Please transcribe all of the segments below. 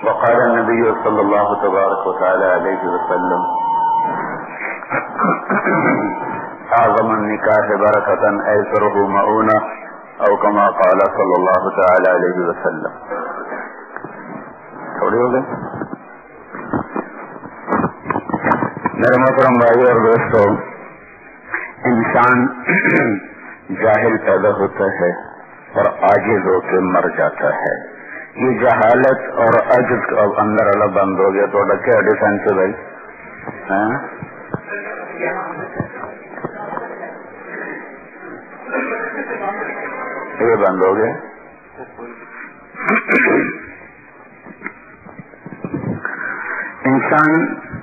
وقال النبي صلى الله تبارك وتعالى عليه وسلم اعظم النکاح برکۃ ایسرہ مؤونہ او کما قال صلی اللہ تعالی علیہ وسلم. تھوڑی ہو گئی. میرے محترم بھائی اور دوستو، انسان جاہل پیدا ہوتا ہے اور عاجز ہو کے مر جاتا ہے. یہ جہالت اور عجز اندر اللہ بند ہو گیا تو کیا ڈیفینس ہے بھائی؟ یہ بند ہو گیا. انسان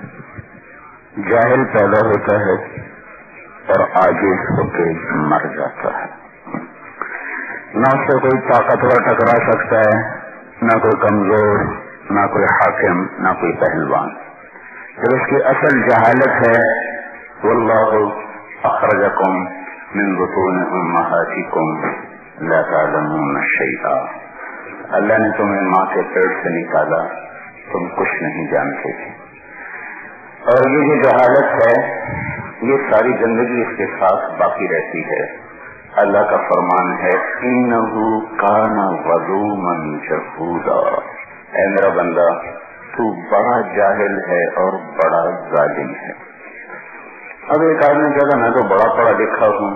جاہل پیدا ہوتا ہے اور عاجز ہو کے مر جاتا ہے. نہ اس سے کوئی طاقتور ٹکرا سکتا ہے، نہ کوئی کمزور، نہ کوئی حاکم، نہ کوئی پہلوان. جب اس کی اصل جہالت ہے واللہ اخرجکم من بطون امہاتکم لا تعلمون شیئا، اللہ نے تمہیں ماں کے پیٹ سے نکالا، تم کچھ نہیں جانتے تھے. اور یہ جو جہالت ہے یہ ساری زندگی اس کے ساتھ باقی رہتی ہے. اللہ کا فرمان ہے انہ کان ظلوما جہولا، اے میرا بندہ تو بڑا جاہل ہے اور بڑا ظالم ہے. اب ایک آدمی کہتا میں تو بڑا پڑھا لکھا ہوں،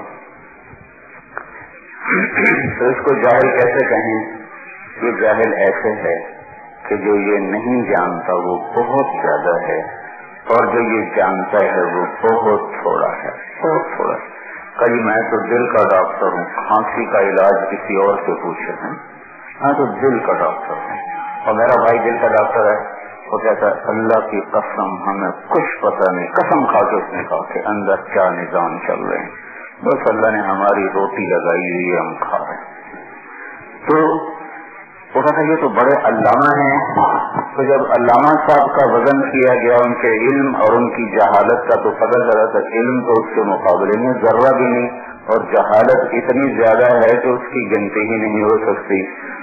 تو اس کو جاہل کیسے کہیں؟ یہ جاہل ایسے ہے کہ جو یہ نہیں جانتا وہ بہت زیادہ ہے اور جو یہ جانتا ہے وہ بہت تھوڑا ہے، بہت تھوڑا. کبھی میں تو دل کا ڈاکٹر ہوں، کھانسی کا علاج کسی اور سے پوچھے ہیں، میں تو دل کا ڈاکٹر ہوں اور میرا بھائی دل کا ڈاکٹر ہے. وہ کہتا ہے اللہ کی قسم ہمیں کچھ پتہ نہیں، قسم کھا کے اس نے کہا کہ اندر کیا نظام چل رہے ہیں، بس اللہ نے ہماری روٹی لگائی ہوئی ہے، ہم کھا رہے ہیں. تو وہ کہتا یہ تو بڑے علامہ ہیں. تو جب علامہ صاحب کا وزن کیا گیا ان کے علم اور ان کی جہالت کا تو پتہ چلا تھا علم تو اس کے مقابلے میں ذرہ بھی نہیں اور جہالت اتنی زیادہ ہے کہ اس کی گنتی ہی نہیں ہو سکتی.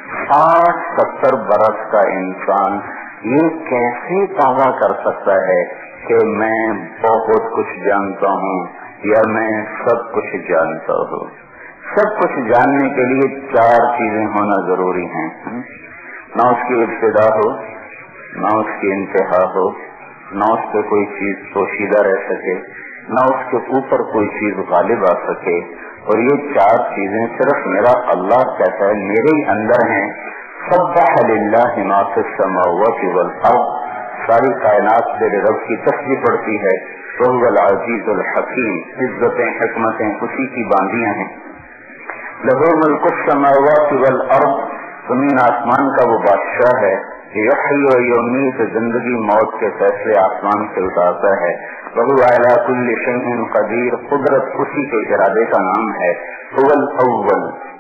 60-70 برس کا انسان یہ کیسے دعویٰ کر سکتا ہے کہ میں بہت کچھ جانتا ہوں یا میں سب کچھ جانتا ہوں؟ سب کچھ جاننے کے لیے 4 چیزیں ہونا ضروری ہیں. نہ اس کی ابتدا ہو، نہ اس کی انتہا ہو، نہ اس پہ کوئی چیز پوشیدہ رہ سکے، نہ اس کے اوپر کوئی چیز غالب آ سکے. اور یہ 4 چیزیں صرف میرا اللہ کہتا ہے میرے ہی اندر ہیں. سبح للہ ما فی السماوات والارض، ساری کائنات میرے رب کی تسبیح پڑتی ہے. وهو العزیز الحکیم، عزتیں حکمتیں اسی کی باندیاں ہیں. لہو ملک السماوات والارض، زمین آسمان کا وہ بادشاہ ہے. یحیی و یمیت، زندگی موت کے فیصلے آسمان سے اتارتا ہے. وہو علی کل شیء قدیر، قدرت اسی کے ارادے کا نام ہے. هو الاول،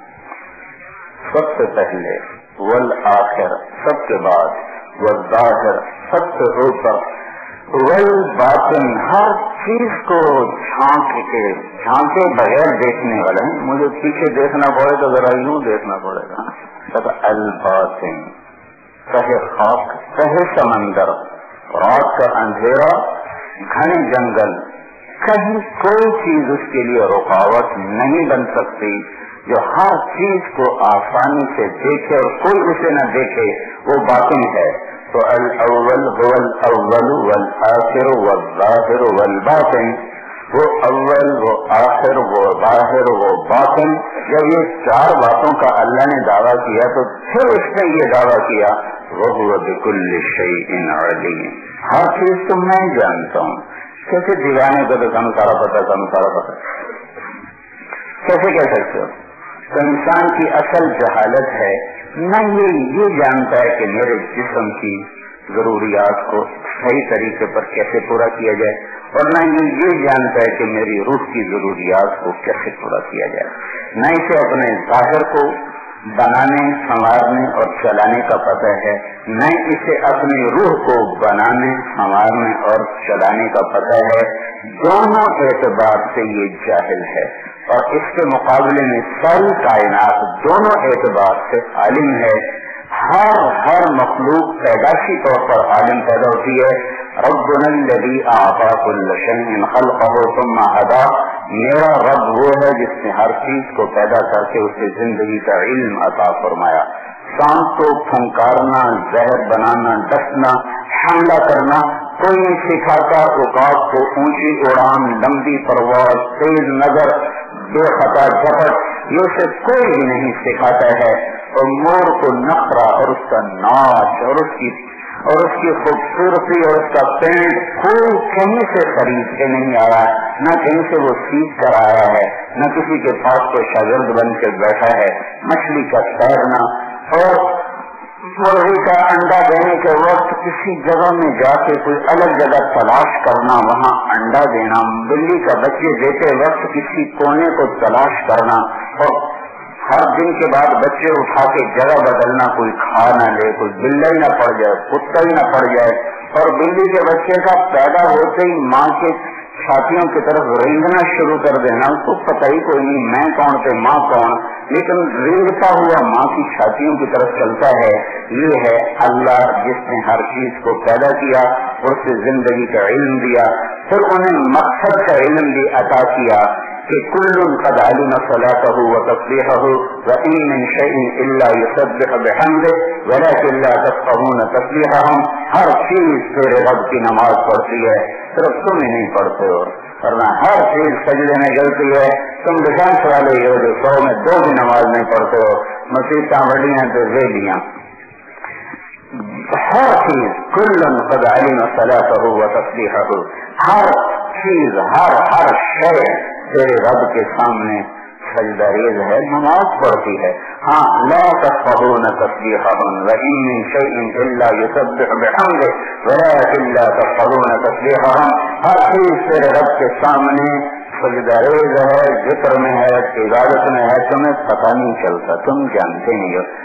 سب سے پہلے، والآخر، سب کے بعد، والظاہر، سب سے اوپر، والباطن، ہر چیز کو جھانکے بغیر دیکھنے والا ہے. مجھے پیچھے دیکھنا پڑے تو ذرا یوں دیکھنا پڑے گا. الباطن، کہے خاک، کہے سمندر، رات کا اندھیرا، گھنے جنگل، کہیں کوئی چیز اس کے لیے رکاوٹ نہیں بن سکتی. جو ہر چیز کو آسانی سے دیکھے اور کوئی اسے نہ دیکھے وہ باطن ہے. تو الاول هو الاول والآخر والظاہر والباطن، وہ اول، وہ آخر، وہ ظاہر، وہ باطن. جب یہ 4 باتوں کا اللہ نے دعویٰ کیا تو پھر اس نے یہ دعویٰ کیا وَهُوَ بِكُلِّ شَيْءٍ عَلِيمٌ، ہر چیز تو میں جانتا ہوں. کیسے دیوانے کو تو کم سارا پتہ، کم سارا پتہ کیسے کہہ سکتے ہو؟ تو انسان کی اصل جہالت ہے، نہ یہ جانتا ہے کہ میرے جسم کی ضروریات کو صحیح طریقے پر کیسے پورا کیا جائے، اور نہ یہ جانتا ہے کہ میری روح کی ضروریات کو کیسے پورا کیا جائے. نہ اسے اپنے ظاہر کو بنانے، سنوارنے اور چلانے کا پتہ ہے، نہ اسے اپنی روح کو بنانے، سنوارنے اور چلانے کا پتہ ہے. دونوں اعتبار سے یہ جاہل ہے. اور اس کے مقابلے میں ساری کائنات دونوں اعتبار سے عالم ہے. हर मखलूक पैदाशी तौर पर आलिम पैदा होती है। रब्बुना अल्लज़ी अअता कुल्ल शैइन खल्क़हु सुम्मा हदा, मेरा रब वो है जिसने हर चीज को पैदा करके उसे जिंदगी का इल्म अता फरमाया। सांप को फंकारना, जहर बनाना, डसना, हमला करना कोई नहीं सिखाता। उकाब को ऊंची उड़ान, लंबी परवाज, तेज नजर, बेखता झपट, ये उसे कोई भी नहीं सिखाता है। और मोर को नखरा और उसका नाच और उसकी खूबसूरती और उसका पेंट कोई कहीं से खरीद के नहीं आया, न कहीं से वो सीख कर आया है, न किसी के पास कोई शागिर्द बन के बैठा है। मछली का तैरना और मुर्गी का अंडा देने के वक्त किसी जगह में जाके कोई अलग जगह तलाश करना, वहाँ अंडा देना, बिल्ली का बच्चे देते वक्त किसी कोने को तलाश करना, और हर दिन के बाद बच्चे उठा के जगह बदलना, कोई खा न ले, कोई बिल्ला ही न पड़ जाए, कुत्ता ही न पड़ जाए। और बिल्ली के बच्चे का पैदा होते ही माँ के छातियों की तरफ रेंगना शुरू कर देना, उसको पता ही कोई नहीं मैं कौन थे माँ कौन, लेकिन रेंगता हुआ माँ की छातियों की तरफ चलता है। ये है अल्लाह जिसने हर चीज को पैदा किया और उससे जिंदगी का इल्म दिया, फिर उन्हें मकसद का इल्म भी अता किया कि कुल्लुन क़द अलिम सलातहु व तस्बीहहु व इन मिन शैइन इल्ला युसब्बिहु बिहम्दिही वलाकिन ला तफ़क़हून तस्बीहहुम। हर चीज तेरे रब की नमाज पढ़ती है, सिर्फ तुम ही नहीं पढ़ते हो, वरना हर चीज सजदे में गिरती है। तुम डिफेंस वाले हो जो 100 में 2 भी नमाज नहीं पढ़ते हो, मसीबतां बड़ियां तो वेलियां। हर चीज कुल्लुन क़द अलिम सलातहु व तस्बीहहु, हर चीज हर शय तेरे रब के सामने सजदारेज है, नमाज पढ़ती है। हाँ, ला तफ़क़हून तस्बीहहुम व इन मिन शैइन इल्ला युसब्बिहु बिहम्दिही वलाकिन ला तफ़क़हून तस्बीहहुम। हर चीज तेरे रब के सामने सजदारेज है, जिक्र में है, इबादत में है, तुम्हें पता नहीं चलता, तुम जानते नहीं हो,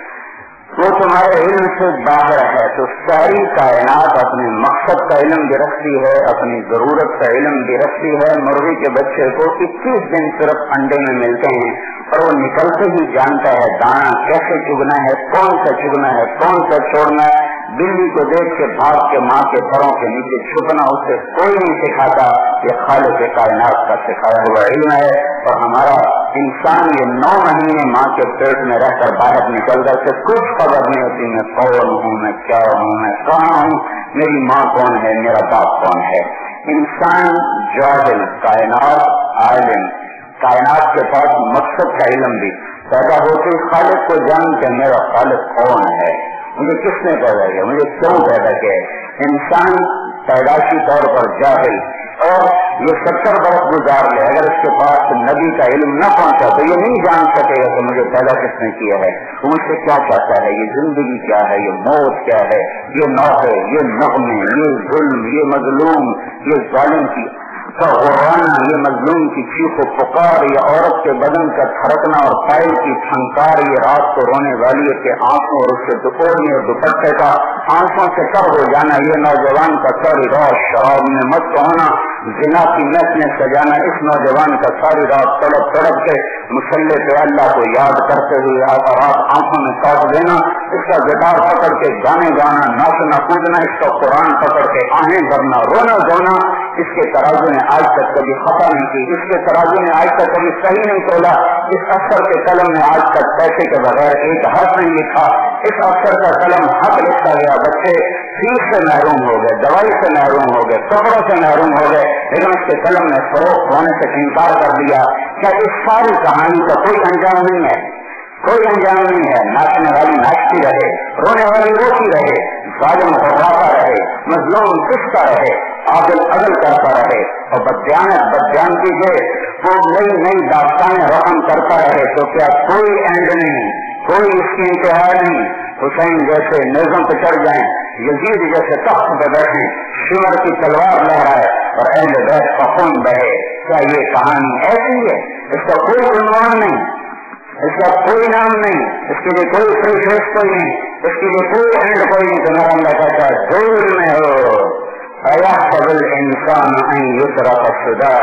वो तुम्हारे इल्म से बाहर है। तो सारी कायनात अपने मकसद का इल्म भी रखती है, अपनी जरूरत का इल्म भी रखती है। मुर्गी के बच्चे को 21 दिन सिर्फ अंडे में मिलते हैं और वो निकलते ही जानता है दाना कैसे चुगना है, कौन सा चुगना है, कौन सा छोड़ना है। बिल्ली को देख के भाग के माँ के पैरों के नीचे छुपना उसे कोई नहीं सिखाता, ये खालिक कायनात का सिखाया हुआ इल्म है। और हमारा इंसान ये 9 महीने माँ के पेट में रहकर बाहर निकलता है, कुछ खबर नहीं होती मैं कौन हूँ, मैं क्या हूँ, मैं कहाँ हूँ, मेरी माँ कौन है, मेरा बाप कौन है। इंसान जाहिल, कायनात आलिम। कायनात के पास मकसद का इल्म भी, पैदा होते खालिक को जानते मेरा खालिक कौन है, मुझे किसने पैदा किया, मुझे क्यों पैदा किया। इंसान पैदाशी तौर पर जाहिल, और ये 70 बरस गुजार ले, अगर इसके पास नबी का इल्म न पहुंचा तो ये नहीं जान सकेगा कि मुझे पैदा किसने किया है, मुझसे क्या चाहता है, ये जिंदगी क्या है, ये मौत क्या है, ये नौहे, ये नगमे, ये जुल्म, ये मजलूम, ये जालिम की गुर्राना, ये मजलूम की चीखो पुकार, ये औरत के बदन का थरकना और पायल की फंकार, ये रात को रोने वाली के आंखों और उसके दुपहर और दुपट्टे का आंखों से तर हो जाना, ये नौजवान का सारी रात शराब में मस्त होना, जिना की नस में सजाना, इस नौजवान का सारी रात तड़प तड़प के मुसल्ले पे अल्लाह को याद करते हुए रात आंखों में काट देना, इसका गिटार पकड़ के गाने गाना, नाचना कूदना, इसका कुरान पकड़ के आहें भरना, रोना धोना, इसके तराजू ने आज तक कभी खता नहीं की, इसके तराजू ने आज तक कभी सही नहीं तोला, इस अफसर के कलम ने आज तक पैसे के बगैर एक हर्फ नहीं लिखा, इस अफसर का कलम हक लिखा गया, बच्चे फीस से महरूम हो गए, दवाई से महरूम हो गए, कपड़ों से महरूम हो गए, लेकिन उसके कलम ने फरोख्त होने से इनकार कर दिया। क्या इस सारी कहानी का कोई अंजाम नहीं है, कोई अंजाम नहीं है। नाचने वाली नाचती रहे, रोने वाली रोती रहे, जालिम घबराता रहे, मजलूम पिसता रहे, आदिल अदल करता रहे, और बदजानती से वो नई नई दास्तानें रकम करता रहे, तो क्या कोई एंड नहीं, कोई इसकी इंतहा नहीं। हुसैन जैसे निज़म पे चढ़ जाए, यजीद जैसे तख्त पे बैठे, शिमर की तलवार लहराए और अहले बैत का खून बहे, क्या ये कहानी ऐसी है? इसका कोई उन्वान नहीं, इसका कोई नाम नहीं, इसके लिए कोई प्रीफेस कोई नहीं, इसके लिए कोई एंड कोई नहीं। तुम्हारा अल्लाह कहता है दूर में हो अयाहसबुल इंसान अन युतरक सुदा,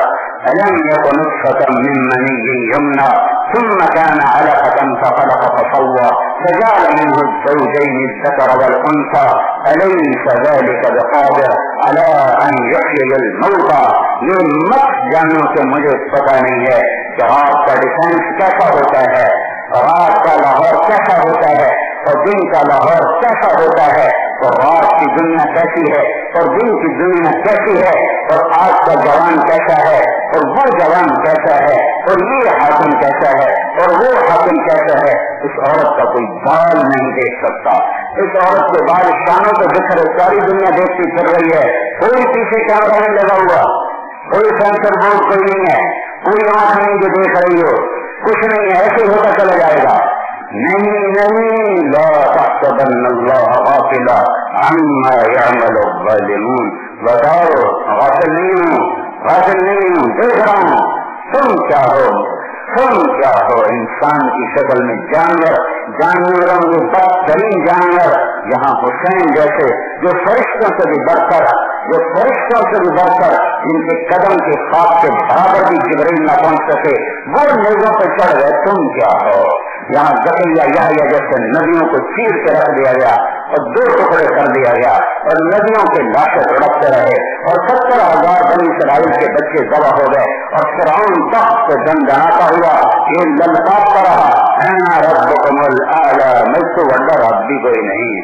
ألم يكن نطفة من مني يمنى ثم كان علقة فخلق فسوى فجعل منه الزوجين الذكر والأنثى أليس ذلك بقادر على أن يحيي الموتى. یہ مت جانو کہ مجھے پتا نہیں ہے کہ رات کا ڈیفینس کیسا ہوتا ہے، رات کا لاہور کیسا ہوتا ہے اور دن کا لاہور کیسا ہوتا ہے، اور رات کی دنیا کیسی ہے اور دن کی دنیا کیسی ہے، اور آج کا جوان کیسا ہے اور وہ جوان کیسا ہے، اور یہ حاکم کیسا ہے اور وہ حاکم کیسا ہے. اس عورت کا کوئی بال نہیں دیکھ سکتا. اس عورت کے بال شانوں کو بکھرے ساری دنیا دیکھتی پھر رہی ہے. کوئی پیچھے کیمرہ نہیں لگا ہوا، کوئی سینسر بورڈ کوئی نہیں ہے، کوئی آنکھ نہیں جو دیکھ رہی ہو، کچھ نہیں ہے، ایسے ہوتا چلا جائے گا. نہیں لا تحسبن اللہ غافلا عما يعمل الظالمون. بتاؤ غافل نہیں ہوں دیکھ رہا ہوں. تم کیا ہو انسان کی شکل میں جانوروں کے بدترین جانور. یہاں حسین جیسے جو فرشتوں سے بھی بڑھ کر جن کے قدم کے خواب کے برابر بھی جبرائیل نہ پہنچ سکے وہ نیزوں پہ چڑھ گئے. تم کیا ہو؟ یہاں زکریا یحییٰ جیسے نبیوں کو چیر کے رکھ دیا گیا اور 2 ٹکڑے کر دیا گیا اور نبیوں کے لاشیں لڑکتے رہے اور 70,000 بنی اسرائیل کے بچے ذبح ہو گئے اور فرعون تخت سے دنڈناتا ہوا یہ للکارتا رہا انا ربکم الاعلی. مجھ سے بڑا رب بھی کوئی نہیں،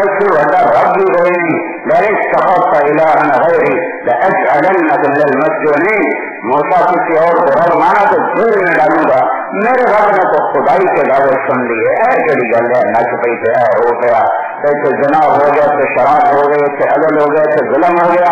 لئن اتخذت الہا غیری لأجعلنک من المسجونین. موسیٰ کسی اور کو رب مانا تو جیل میں ڈالوں گا. میرے رب نے تو خدائی کے دعوے سن لیے. کیڑی گل ہے، نچ پئی پہ ہو گیا، ایسے جناب ہو گیا، ایسے شراب ہو گئے، ایسے عدل ہو گیا، ایسے ظلم ہو گیا.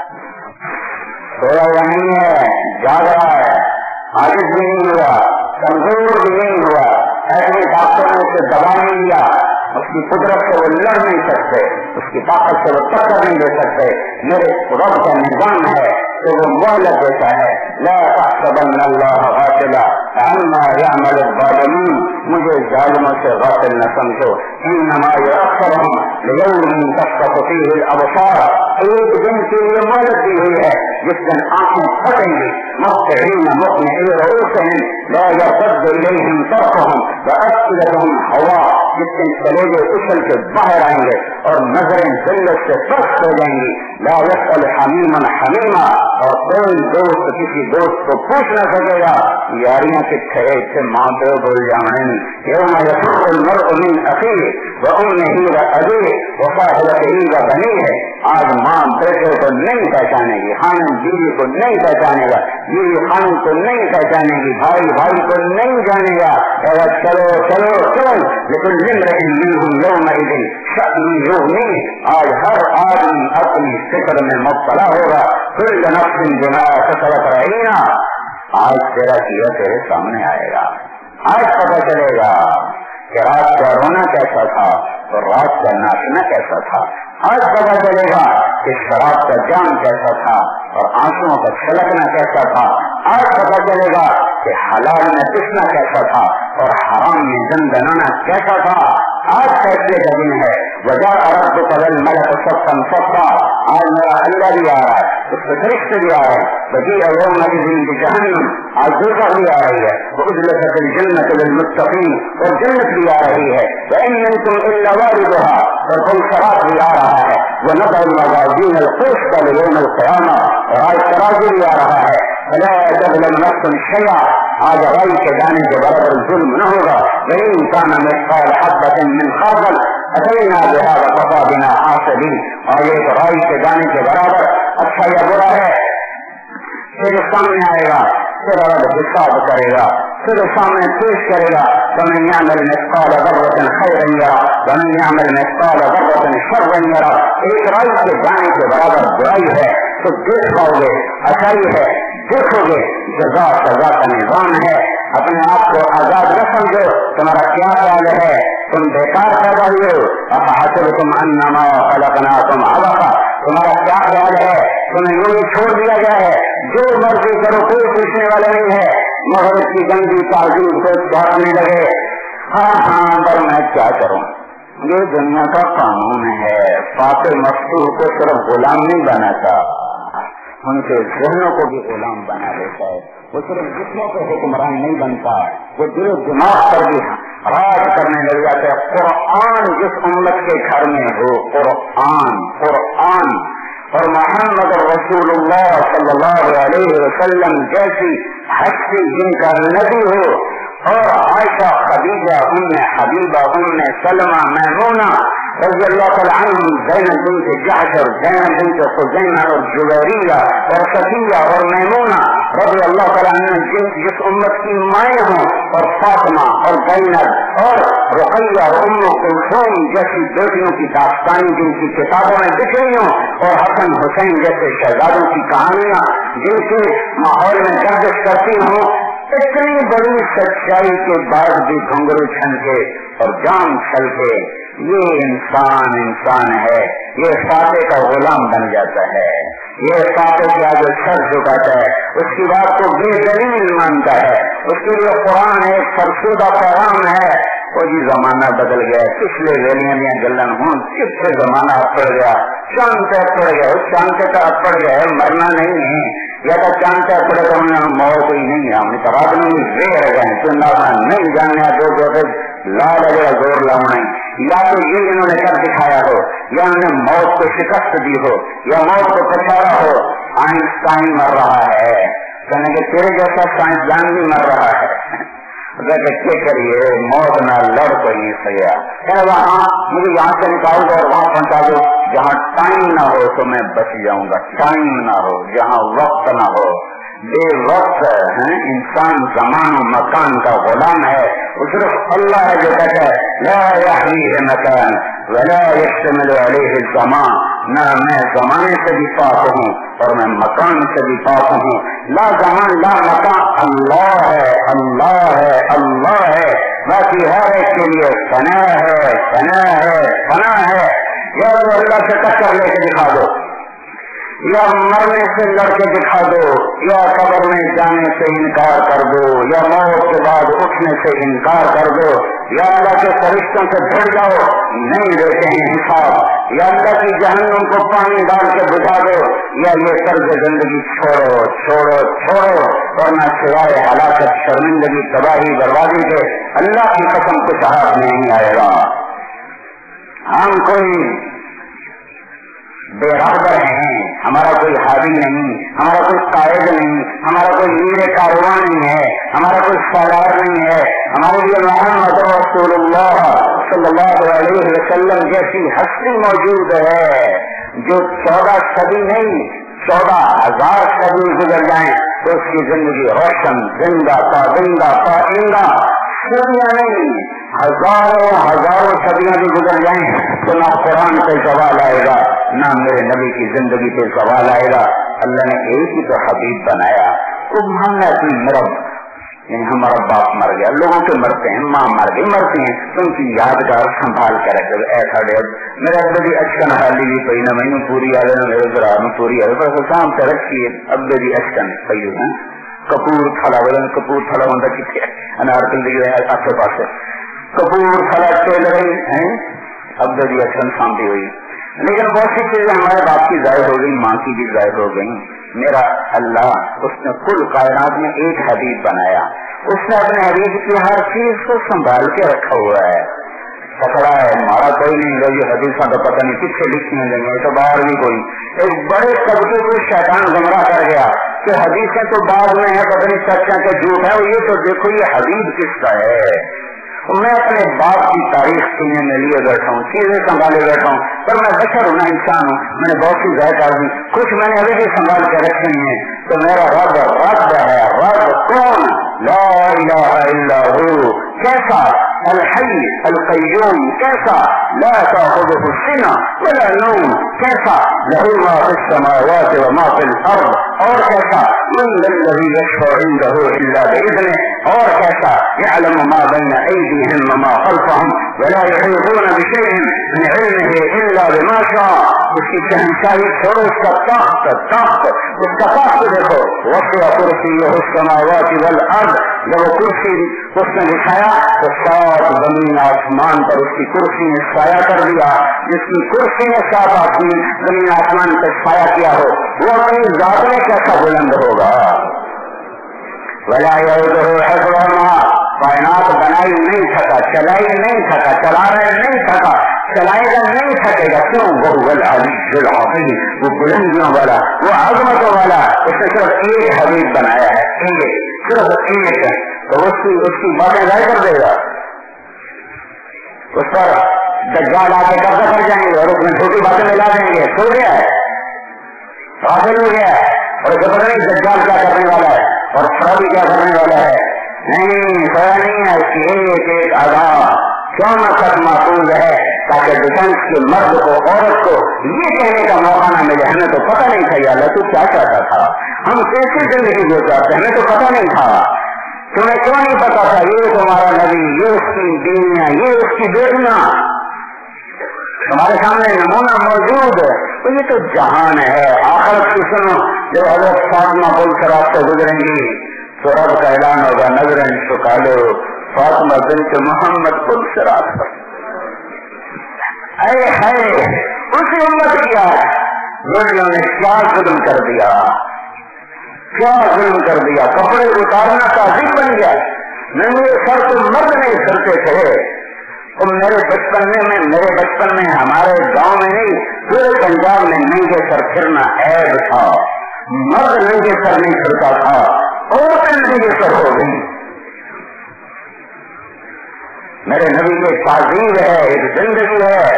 سویا ہوا نہیں ہے، جاگ رہا ہے، عاجز بھی نہیں ہوا، کمزور بھی نہیں ہوا. ایسے ڈاکٹر نے اسے دبا نہیں دیا، اس کی قدرت سے وہ لڑ نہیں سکتے، اس کی طاقت سے وہ ٹکر نہیں دے سکتے. میرے رب کا نظام ہے تو وہ مہلت دیتا ہے. لا تحسبن اللہ غافلا عما يعمل الظالمون. مجھے ظالموں سے غافل نہ سمجھو. انما يؤخرهم ليوم تشخص فيه الابصار. ایک دن کے لیے مہلت دی ہوئی ہے جس دن آنکھیں پھٹیں گی. مخطئین مقنعی رؤوسهم لا يرتد اليهم طرفهم وافئدتهم هواء. جس دن کلیجے اچھل کے باہر آئیں گے اور نظریں ذلت سے پست ہو جائیں گی. لا يسأل حمیم حمیما. اور کوئی دوست کسی دوست کو پوچھ نہ سکے گا یاریاں کتنے اتنے ماں پیو بھول جانے. یوم یفر المرء من اخیہ وامہ وابیہ وصاحبتہ وبنیہ. آج ماں بیٹے کو نہیں پہچانے گی، خاندان بیوی کو نہیں پہچانے گا، بیوی خاندان کو نہیں پہچانے گی، بھائی کو نہیں جانے گا. چلو لیکن یومئذ شأن یغنیہ. آج ہر آدمی اپنی فکر میں مبتلا ہوگا. کل نفس بما کسبت رہینا. آج تیرا کیا تیرے سامنے آئے گا. آج پتہ چلے گا کہ رات کا رونا کیسا تھا اور رات کا ناچنا کیسا تھا. آج پتہ چلے گا کہ شراب کا جام کیسا تھا اور آنسوؤں کا چھلکنا کیسا تھا. آج پتہ چلے گا کہ حلال میں پسنا کیسا تھا اور حرام میں دن بنانا کیسا تھا. آج فیصلے کا دن ہے. وجاء ربک والملک صفا صفا. آج میرا اللہ بھی آ رہا ہے، اس کے فرشتے بھی آ رہے ہیں. وجیء یومئذ بجہنم. آج دوزخ بھی آ رہی ہے. وأزلفت الجنة للمتقین. اور جنت بھی آ رہی ہے. وإن منکم إلا واردها. اور کوئی صراط بھی آ رہا ہے. ونضع الموازین القسط ليوم القیامہ. اور آج ترازو بھی آ رہا ہے. فلا تظلم نفس شیئا. آج رائی کے دانے کے برابر ظلم نہ ہوگا. وإن كان مثقال حبة من خردل أتينا بها وكفى بنا حاسبين. اور ایک رائی کے دانے کے برابر اچھا یا برا ہے پھر سامنے آئے گا، پھر حساب کرے گا، پھر سامنے پیش کرے گا. ومن يعمل مثقال ذرة خيرا يرى ومن يعمل مثقال ذرة شرا يرى. ایک رائی کے دانے کے برابر برائی ہے تو دیکھ پاؤ گے، اچھائی ہے دیکھو گے. جزا سزا کا نظام ہے. اپنے آپ کو آزاد نہ سمجھو. تمہارا کیا خیال ہے؟ تم بیکار پیدا ہوئے ہو. افحسبتم انما خلقناکم عبثا. تمہارا کیا خیال ہے؟ تمہیں یوں ہی چھوڑ دیا گیا ہے، جو مرضی کرو کوئی پوچھنے والا نہیں ہے. مگر کی گندی تعظیم کو چھوڑنے لگے. ہاں پر میں کیا کروں؟ یہ دنیا کا قانون ہے. فاتح مفتوح کو صرف غلام نہیں بناتا، उनके ज़हनों को भी गुलाम बना देता है। वो सिर्फ जिस्मों पे हुक्मरान नहीं बनता, वो दिल दिमाग पर भी राज करने लग जाता है। कुरान जिस उम्मत के घर में हो, कुरान और मोहम्मद रसूलुल्लाह सल्लल्लाहु अलैहि वसल्लम जैसी हस्ती जिनका नबी हो, और Aisha, Khadija, Umme Habiba, Umme Salma, Maimuna रज़ी अल्लाह तआला अन्हुम, ज़ैनब बिन्त जहश और ज़ैनब बिन्त खुज़ैमा और जुबैरिया और सफिया और मैमूना रज़ी अल्लाह तआला अन्हुम जिस उम्मत की माएँ हों, और फातिमा और ज़ैनब और रुक़ैया और उम्मे कुलसूम जैसी बेटियों की दास्तानें जिनकी किताबों में दिखी हों, और हसन हुसैन जैसे शहजादों की कहानियां जिनके माहौल में गर्दिश करती हों, इतनी बड़ी सच्चाई के बाद भी घुंघरू छनके और जान छलके ये इंसान है, ये फाते का गुलाम बन जाता है, ये फाते के आगे सर झुकाता है, उसकी बात को बेदलील मानता है, उसके लिए कुरान एक फरसुदा पैगाम है। वो जी जमाना बदल गया, पिछले वेलियां दियां गल्लां हुण किथे जमाना पड़ गया, चांद पड़ गया, चांद का पड़ गया है, मरना नहीं है, या तो चांद पड़े तो उन्हें मौत ही नहीं है, हमने तो आदमी वे रह गए चुना नहीं जानने दो ला लगेगा जोर लाना, या तो ये इन्होंने कर दिखाया हो, या उन्होंने मौत को शिकस्त दी हो, या मौत को पछाड़ा हो। आइंस्टाइन मर रहा है, कहने के तेरे जैसा साइंसदान भी मर रहा है, क्या करिए, मौत ना लड़ कोई नहीं सकेगा, कहने वहाँ मुझे यहाँ से निकाल दो और वहाँ पहुँचा दो, जहाँ टाइम ना हो तो मैं बच जाऊंगा, टाइम ना हो, जहाँ वक्त ना हो, बेवक्त है इंसान, जमान मकान का गुलाम है। सिर्फ अल्लाह है जो कहता है ला यहवीह मकान वला यश्तमिलु अलैहि ज़मान, न मैं जमाने से भी पाक हूँ और मैं मकान से भी पाक हूँ। ला जमान ला मकान, अल्लाह है, अल्लाह है, अल्लाह है, बाकी हर एक के लिए फना है, फना है, फना है। या तो अल्लाह से टक्कर लेके दिखा दो, या मरने से लड़के दिखा दो, या कब्र में जाने से इनकार कर दो, या मौत के बाद उठने से इनकार कर दो, या अल्लाह के फरिश्तों से भिड़ जाओ, नहीं देते हैं हिसाब, या अल्लाह की जहन्नुम को पानी डाल के बुझा दो, या ये तर्ज जिंदगी छोड़ो छोड़ो छोड़ो, और न सिवाय हलाकत, शर्मिंदगी, तबाही, बर्बादी के अल्लाह की कसम कुछ हाथ में नहीं आएगा। हम कोई बेराबर हैं, हमारा कोई हावी नहीं, हमारा कोई कायद नहीं, हमारा कोई मीर कारवां नहीं है, हमारा कोई सालार नहीं है, हमारे लिए मोहम्मद रसूलुल्लाह सल्लल्लाहु अलैहि वसल्लम जैसी हस्ती मौजूद है, जो 14 सदी नहीं 14,000 सदी गुजर जाए तो उसकी जिंदगी रोशन, जिंदा पाइंदा, सदियां नहीं हजारों सदियां भी गुजर जाएं तो ना कुरान पे सवाल आएगा, ना मेरे नबी की जिंदगी पे सवाल आएगा। अल्लाह ने एक ही तो हबीब बनाया, तो मानना कि मेरा यानी हमारा बाप मर गया, लोगों के मरते हैं, माँ मर गई, मरते हैं, तो उनकी यादगार संभाल कर रखे ऐसा डेढ़ मेरा अब्बे भी अचकन हाली भी पई ना मैनू पूरी आले ना मेरे भरा पूरी आले पर शाम से रखी है अब्बे भी अचकन पई है। कपूरथला बोले, कपूरथला होता कितने अनारकल आसे पासे कपूरथला चल रही है, अब्बे भी अचकन शांति हुई। लेकिन बहुत सी चीजें हमारे बाप की जाहिर हो गई, माँ की भी जाहिर हो गई। मेरा अल्लाह उसने कुल कायनात में एक हबीब बनाया, उसने अपने हबीब की हर चीज को संभाल के रखा हुआ है, पकड़ा है, मारा कोई नहीं गई। हदीसा तो पता नहीं किससे लिखने लगे, तो बाहर भी कोई एक बड़े तबके को शैतान गुमराह कर गया कि हदीसें तो बाद में है, पता नहीं सच्चा के झूठ है, ये तो देखो ये हबीब किसका है। मैं अपने बाप की तारीफ सीने में लिए बैठा हूँ, चीजें संभाले बैठा हूँ, पर मैं बशर हूँ ना, इंसान हूँ, मैंने बहुत सी जायका दी, कुछ मैंने अभी भी संभाल के रखे हैं। तो मेरा रब है, रब कौन? ला इलाहा इल्ला हू, कैसा? अल हय्य अल क़य्यूम, कैसा? ला ताख़ुज़ुहु सिना वला नौम, कैसा? लहू मा फ़िस समावाति व मा फ़िल अर्ज़, और कैसा? मन लल्लज़ी यशफ़अु इंदहु इल्ला बिइज़्निहि, और कैसा? यअलमु मा बैन अयदीहिम व मा ख़ल्फ़हुम वला युहीतूना बिशैइन मिन इल्मिहि इल्ला बिमा शाअ। उसकी शहंशाही छोड़ो, उसका तख्त, उसका तख्त देखो, वसिअ कुर्सियुहु समावाति वल अर्ज़, جب وہ کرسی اس نے بچھایا تو 7 زمین آسمان پر اس کی کرسی نے سایہ کر دیا. جس کی کرسی نے 7 زمین آسمان پر سایہ کیا ہو وہ اپنی ذات میں کیسا بلند ہوگا. ولا يؤوده حفظهما کائنات بنائی نہیں تھکا, چلائی نہیں تھکا, چلا رہے نہیں تھکا, چلائے گا نہیں تھکے گا. کیوں؟ وہ العزیز العظیم, وہ بلندیوں والا, وہ عظمتوں والا. اس نے صرف ایک حبیب بنایا ہے, صرف ایک. تو اس کی باتیں ضائع کر دے گا. اس پر دجال آ کے قبضہ کر جائیں گے اور اس میں چھوٹی باتیں ملا دیں گے. سو گیا ہے, غافل ہو گیا ہے, اور جو پتہ نہیں دجال کیا کرنے والا ہے اور خرابی کیا کرنے والا ہے. نہیں, سویا نہیں ہے. اس کی ایک ادا قیامت تک محفوظ ہے تاکہ ڈیفینس کے مرد کو, عورت کو یہ کہنے کا موقع نہ ملے ہمیں تو پتہ نہیں تھا یا اللہ تو کیا چاہتا تھا, ہم کیسی زندگی گزارتے, ہمیں تو پتہ نہیں تھا. تمہیں کیوں نہیں پتا تھا یہ تمہارا نبی, یہ اس کی بیویاں, یہ اس کی بیٹیاں ہمارے سامنے نمونہ موجود ہے. تو یہ تو جہان ہے. آخرت کی سنو, جب حضرت فاطمہ پل شراب سے گزریں گی تو رب کا اعلان ہوگا, نظریں چکا لو فاطمہ بنت محمد پل شراب پر. اے ہے اسی امت کیا لوگوں نے کیا ظلم کر دیا, کیا ظلم کر دیا. کپڑے اتارنا تعظیم بن گیا. نہیں, سر تو مرد نہیں کرتے تھے. تو میرے بچپن میں ہمارے گاؤں میں نہیں, پورے پنجاب میں ننگے سر پھرنا عیب تھا. مرد ننگے سر نہیں پھرتا تھا, عورتیں ننگے سر ہو گئی. میرے نبی کی ایک تعظیم ہے, ایک زندگی ہے.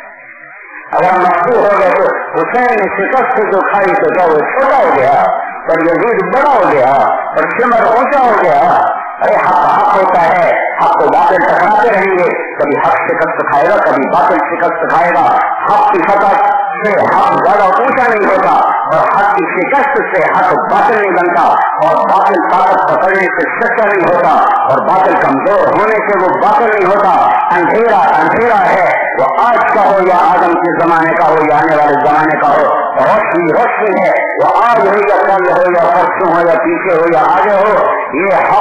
اگر مشہور ہو گئے تو حسین نے شکست جو کھائی تو کیا وہ چھوٹا ہو گیا اور یزید بڑا ہو گیا اور سمر اونچا ہو گیا. ارے حق ہوتا ہے, حق کو باطل ٹکراتے رہیں گے. کبھی حق شکست کھائے گا, کبھی باطل شکست کھائے گا. حق کی فتح سے حق زیادہ اونچا نہیں ہوتا اور حق کی شکست سے حق باطل نہیں بنتا, اور باطل طاقت پکڑنے سے سچا نہیں ہوتا, اور باطل کمزور ہونے سے وہ باطل نہیں ہوتا. اندھیرا ہے, وہ آج کا ہو یا آدم کے زمانے کا ہو یا آنے والے زمانے کا ہو. روشنی ہے, وہ آج ہو یا کل ہو یا پرسوں ہو یا پیچھے ہو یا آگے ہو. یہ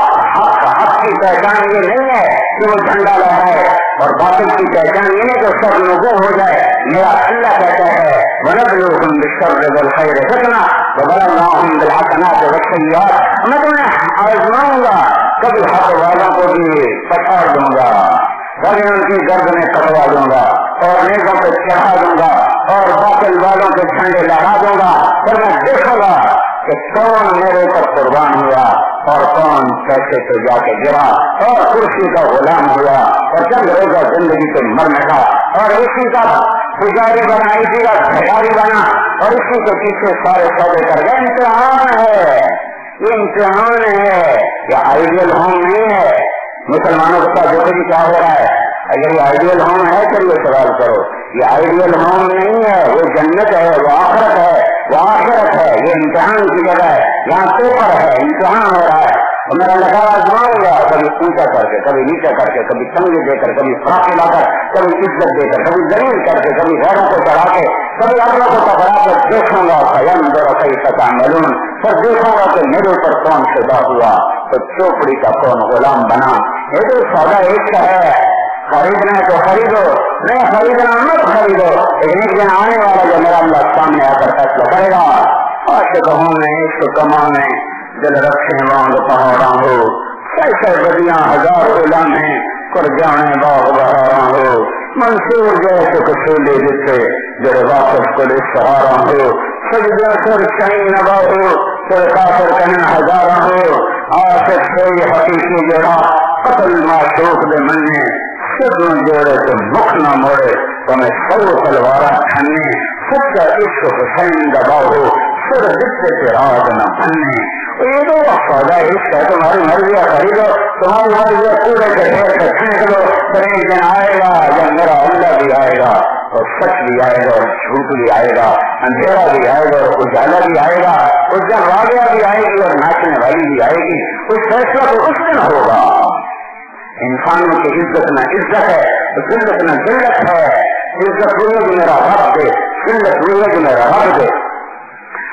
حق کی پہچان یہ نہیں ہے کہ وہ جھنڈا لہرائے, اور باطل کی پہچان یہ نہیں کہ سب لوگوں ہو جائے. میرا اللہ کہتا ہے وَنَبْلُوكُمْ بِالشَّرِّ وَالْخَيْرِ فِتْنَةً وَبَلَوْنَاهُمْ بِالْحَسَنَاتِ وَالسَّيِّئَاتِ. میں تمہیں آزماؤں گا, کبھی حق والوں کو بھی پچھاڑ دوں گا, کبھی ان کی گردنیں کٹوا دوں گا اور نیکوں پہ چڑھا دوں گا اور باطل والوں کے جھنڈے لہرا دوں گا. پھر میں دیکھوں گا کہ کون میرے اوپر قربان ہوا اور کون پیسے پہ جا کے گرا اور کرسی کا غلام ہوا اور چند روزہ زندگی پہ مر مٹا اور اسی کا پجاری بنا, اسی کا بھیاری بنا اور اسی کے پیچھے سارے سودے کر گئے. امتحان ہے, یہ امتحان ہے, یہ آئیڈیل ہوم نہیں ہے. مسلمانوں کے ساتھ دیکھو جی کیا ہو رہا ہے. اگر یہ آئیڈیل ہوم ہے تو یہ سوال کرو, یہ آئیڈیل ہوم نہیں ہے, وہ جنت ہے, وہ آخرت ہے, وہ آخرت ہے. یہ امتحان کی جگہ ہے, یہاں پیپر ہے, امتحان ہو رہا ہے. اور میرا لگا آزماؤں گا, کبھی اونچا کر کے, کبھی نیچا کر کے, کبھی تنگی دے کر, کبھی فراق لا کر, کبھی عزت دے کر, کبھی زمین کر کے, کبھی غیروں کو چڑھا کے, کبھی اپنوں کو پکڑا کر دیکھوں گا. فینظر کیف تعملون, پھر دیکھوں گا کہ میرے اوپر کون فدا ہوا تو چوپڑی کا کون غلام بنا. یہ تو سودا ایک کا ہے, خریدنا ہے تو خریدو, نہیں خریدنا مت خریدو. ایک دن آنے والا جو میرا اللہ سامنے آ کر فیصلہ کرے گا. عاشقوں میں عشق کمانے دل رکھے وانگ پہاڑا ہو, ایسے بدیاں ہزار غلام ہیں کر جانے باغ بہارا ہو. منصور جیسے کسولے جسے جڑے واپس کو لے سہارا ہو. سجدہ سر کہیں نبا ہو پھر کافر کہیں ہزارہ ہو. عاشق سے حقیقی جوڑا قتل معشوق دے مننے, سدوں جوڑے تو مکھ نہ موڑے تمہیں سو تلوارا کھنے. سچا عشق حسین دبا ہو سر جسے سے راز نہ بننے. یہ تو سودا عشق ہے, تمہاری مرضیاں خریدو, تمہاری مرضیاں پورے کے ڈھیر سے پھینک دو. پھر ایک دن آئے گا جب میرا اللہ بھی آئے گا اور سچ بھی آئے گا اور جھوٹ بھی آئے گا, اندھیرا بھی آئے گا اور اجالا بھی آئے گا, اس دن راگیا بھی آئے گی اور ناچنے والی بھی آئے گی. اس فیصلہ تو اس دن ہوگا. انسانوں کی عزت نہ عزت ہے, ذلت نہ ذلت ہے. عزت ہوئے کہ میرا رب دے, ذلت ہوئے کہ میرا رب دے.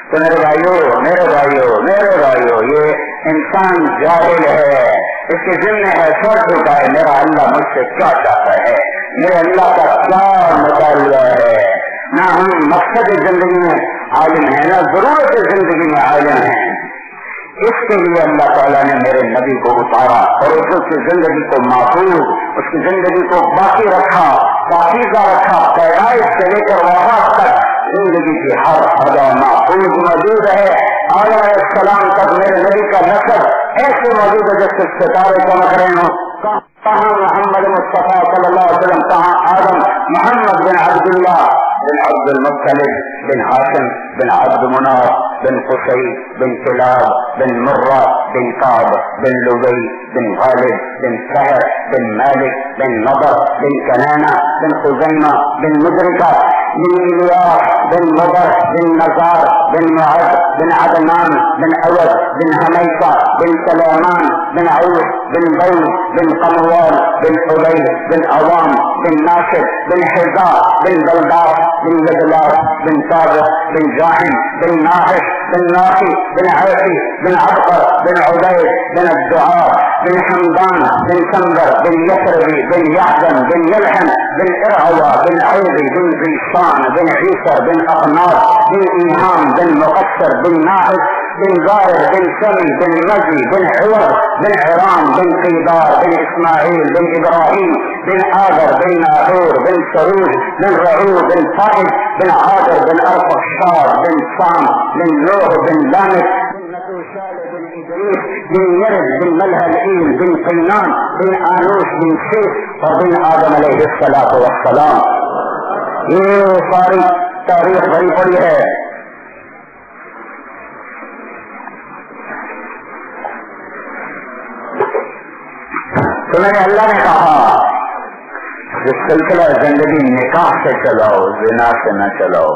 تو میرے بھائیوں یہ انسان جاہل ہے، اس کے ذہن میں ہے سر چکا ہے میرا اللہ مجھ سے کیا چاہتا ہے، میرے اللہ کا کیا مطالبہ ہے. نہ ہم مقصد زندگی میں عالم ہیں، نہ ضرورت زندگی میں عالم ہیں. اس کے لیے اللہ تعالیٰ نے میرے نبی کو اتارا اور اس کی زندگی کو محفوظ، اس کی زندگی کو باقی رکھا، پاکیزہ رکھا. پیدائش سے لے کر وفات تک زندگی کی ہر ادا محفوظ موجود ہے. آدم علیہ السلام تک میرے نبی کا نسب ایسے موجود ہے جیسے ستارے چمک رہے ہوں. کہاں محمد مصطفیٰ صلی اللہ علیہ وسلم، کہاں آدم محمد بن عبداللہ بن عبد المطلب بن ہاشم بن عبد مناف بن قصي بن كلاب بن مرة بن كعب بن لبي بن غالب بن سهر بن مالك بن نضر بن كنانة بن خزيمة بن مدركة بن إلياس بن مضر بن نزار بن معد بن عدنان بن أود بن هميسة بن سلامان بن عوف بن بيض بن قموال بن حبيب بن عوام بن ناشد بن حذاء بن بلدار بن بدلار بن ثابت بن جاحم بن ناحش بن ناقي بن عيسي بن عبقر بن عبيد بن الدعاء بن حمدان بن سمبر بن يسربي بن يحزن بن يلحم بن إرعوى بن عيدي بن زيشان بن عيسر بن أقنار بن إيهام بن مقصر بن ناحش بن زارر بن سمي بن مزي بن عوض بن عرام بن قيدار بن إسماعيل بن إبراهيم بن آذر بن ناهور بن سروج بن رعود بن فائد بن عاذر بن أرفخشاد بن سام بن نوح بن لامك بن نتوشال بن إدريس بن يرد بن ملهلئيل بن قينان بن آنوش بن سيف وبن آدم عليه الصلاة والسلام. یہ ساری تاریخ بھری پڑی ہے. تو میں نے اللہ نے کہا کہ سلسلہ زندگی نکاح سے چلاؤ، زنا سے نہ چلاؤ.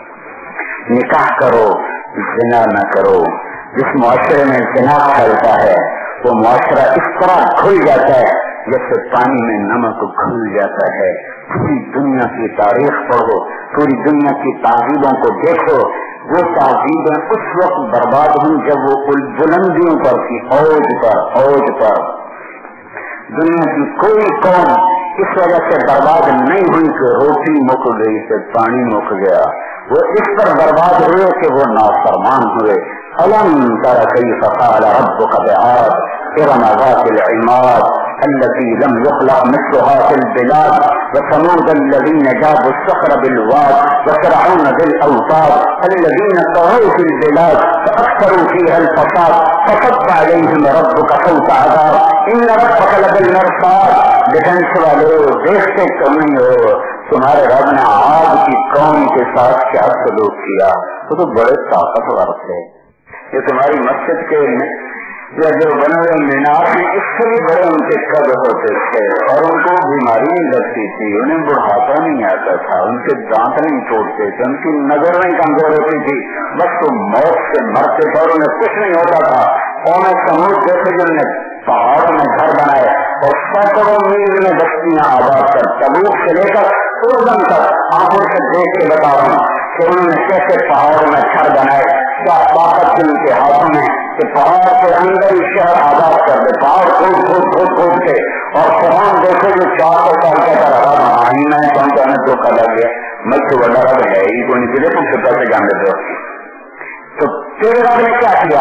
نکاح کرو، زنا نہ کرو. جس معاشرے میں زنا پھیلتا ہے وہ معاشرہ اس طرح کھل جاتا ہے جیسے پانی میں نمک گھل جاتا ہے. پوری دنیا کی تاریخ پڑھو، پوری دنیا کی تہذیبوں کو دیکھو. وہ تہذیبیں اس وقت برباد ہوئی جب وہ بلندیوں پر تھی، اوج پر. دنیا کی کوئی قوم اس وجہ سے برباد نہیں ہوئی کہ روٹی مک گئی کہ پانی مک گیا. وہ اس پر برباد ہوئے کہ وہ نافرمان ہوئے. ألم تر كيف فعل ربك بعاد إرم ذات العماد التي لم يخلق مثلها في البلاد وثمود الذين جابوا الصخر بالواد وفرعون بالأوتاد الذين طغوا في البلاد فأكثروا فيها الفساد فصب عليهم ربك صوت عذاب إن ربك لبالمرصاد. ڈیفینس والے دیکھتے کمی ہو تمہارے رب نے عاد کی قوم کے ساتھ کیا سلوک کیا. وہ تو بڑے طاقتور تھے. یہ تمہاری مسجد کے یا جو بنے ہوئے مینار میں اس سے بھی بڑے ان کے قد ہوتے تھے اور ان کو بیماری نہیں لگتی تھی، انہیں بڑھاپا نہیں آتا تھا، ان کے دانت نہیں ٹوٹتے تھے، ان کی نظر نہیں کمزور ہوتی تھی. بس تو موت سے مرتے تھے اور انہیں کچھ نہیں ہوتا تھا. قوم سمود جیسے جن نے پہاڑوں میں گھر بنائے اور سینکڑوں میل میں بستیاں آباد کر تبوک سے لے کر اردن تک آنکھوں سے دیکھ کے بتا رہا ہوں کہ انہوں نے کیسے پہاڑوں میں گھر بنائے. کیا طاقت تھی ان کے ہاتھوں میں کہ پہاڑ کے اندر ہی شہر آباد کر دے. پہاڑ کھود کے اور فرعون دیکھے جو 400 سال کا رہا میں پہنچانے دھوکہ لگ گیا. میں تو بڑا رب ہے ہی کوئی نہیں چلے تم سے پیسے جان دیتے ہو. تو تیرے رب نے کیا کیا؟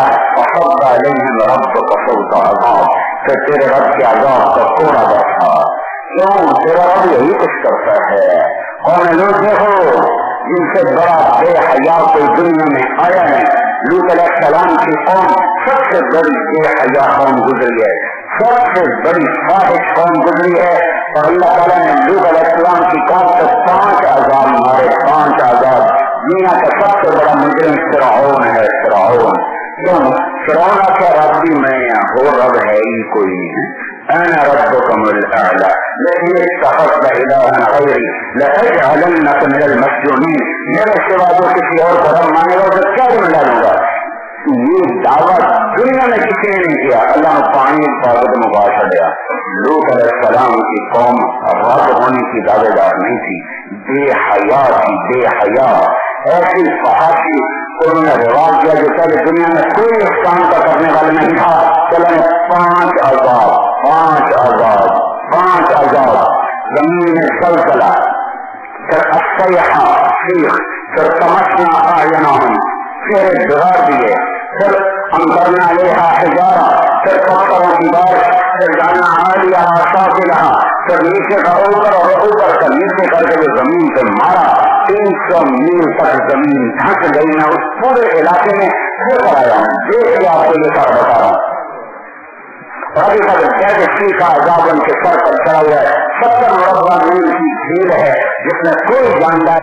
رب کو کسوتا عذاب، پھر تیرے رب کے عذاب کا کوڑا برسا. کیوں؟ تیرا رب یہی کچھ کرتا ہے. قوم لوگ دیکھو جن سے بڑا بے حیا کوئی دنیا میں آیا ہے. لوط علیہ السلام کی قوم سب سے بڑی بے حیا قوم گزری ہے، سب سے بڑی فاحش قوم گزری ہے. اور اللہ تعالیٰ نے لوط علیہ السلام کی قوم کو 5 عذاب مارے. 5 عذاب. دنیا کا سب سے بڑا مجرم فرعون ہے. فرعون کیوں؟ فرعون کا رب بھی میں ہو، رب ہے ہی کوئی نہیں. انا ربكم الاعلى لئن اتخذت الها غيري لاجعلنك من المسجونين. میرے سوا جو کسی اور کو رب مانے گا تو کیا میں ڈالوں گا. یہ دعویٰ دنیا میں کسی نے نہیں کیا. اللہ نے پانی طاقت مباشر دیا. لوط علیہ السلام کی قوم رب ہونے کی دعوے دار نہیں تھی، بے حیا تھی. بے حیا ایسی فحاشی انہوں نے رواج کیا جو پہلے دنیا میں کوئی اس کام کا کرنے والا نہیں تھا، چلو 5 عذاب زمین میں سلسلہ، پھر الصیحہ صیح، پھر تمسنا اعینہم، پھر بگاڑ دیے، پھر امطرنا علیہا حجارہ، پھر پتھروں کی بارش، پھر جعلنا عالیہا سافلہا، پھر نیچے کا اوپر اور اوپر کا نیچے کر کے جو زمین پہ مارا، 300 میل تک زمین ڈھک گئی۔ میں اس پورے علاقے میں پھر آیا ہوں، دیکھ کے آپ کو یہ سب بتا رہا ہوں۔ ابھی تک سی کا عذاب ان کے سر پر چڑھا ہوا ہے، 70 مربع میل کی جھیل ہے جس میں کوئی جاندار،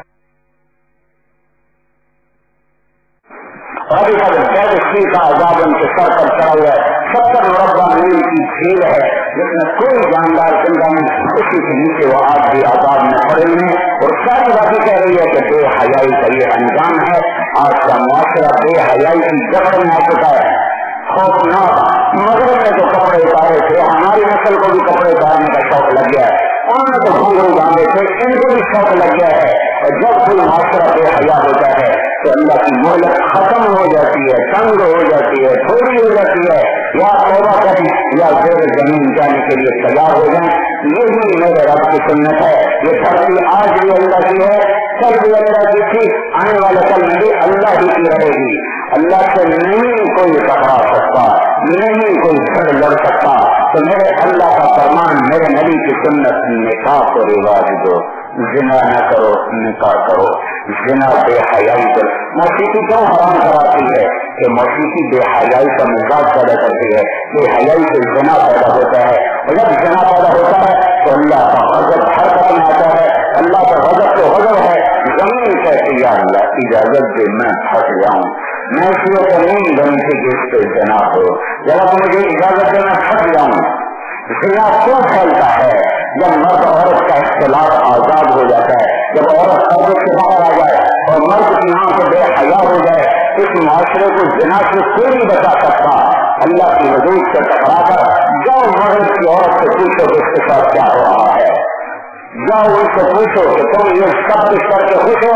ابھی تک سی کا عذاب ان کے سر پر چڑھا ہوا ہے، 70 مربع میل کی جھیل ہے جس میں کوئی جاندار زندہ نہیں، اسی کے نیچے وہ آج بھی عذاب میں پڑے ہوئے ہیں۔ اور ساری باتیں کہہ رہی ہے کہ بے حیائی کا یہ انجام ہے، آج کا معاشرہ بے حیائی کی جبر میں آ چکا ہے۔ خوفناک مغرب میں جو کپڑے اتارے تھے، ہماری نسل کو بھی کپڑے اتارنے کا شوق لگ گیا ہے، انہوں نے تو گھنگرو باندھے تھے، ان کو بھی شوق لگ گیا ہے۔ اور جب کوئی معاشرہ بے حیا ہوتا ہے تو اللہ کی مہلت ختم ہو جاتی ہے، تنگ ہو جاتی ہے، تھوڑی ہو جاتی ہے، یا توبہ کریں یا زیر زمین جانے کے لیے تیار ہو جائیں۔ یہی میرے رب کی سنت ہے۔ یہ دھرتی آج بھی اللہ کی ہے، کل بھی اللہ کی تھی، آنے والے کل میں بھی اللہ ہی کی رہے گی۔ اللہ سے نہیں کوئی ٹکرا سکتا، نہیں کوئی گھر لڑ سکتا۔ تو میرے اللہ کا فرمان، میرے نبی کی سنت، نکاح کو رواج دو، زنا نہ کرو، نکاح کرو۔ زنا بے حیائی پر موسیقی کیوں حرام کراتی ہے کہ موسیقی بے حیائی کا مزاج پیدا کرتی ہے، بے حیائی سے زنا پیدا ہوتا ہے، اور جب زنا پیدا ہوتا ہے تو اللہ کا غضب حرکت میں آتا ہے۔ اللہ کا غضب تو غضب ہے، زمین کہتی ہے اللہ اجازت دے میں پھنس جاؤں، میں اس لیے تو نہیں بنی تھی کہ اس پہ زنا ہو، ذرا مجھے اجازت دے میں پھنس جاؤں۔ زنا کیوں پھیلتا ہے؟ جب مرد عورت کا اختلاط آزاد ہو جاتا ہے، جب عورت پردے سے باہر آ جائے اور مرد کی یہاں سے بے حیا ہو جائے، اس معاشرے کو زنا سے کوئی نہیں بچا سکتا۔ اللہ کی حدود سے ٹکرا کر جاؤ مرد کی عورت سے پوچھو کہ اس کے ساتھ کیا ہو رہا ہے، جاؤ ان سے پوچھو کہ تم یہ سب کچھ کر کے خوش ہو۔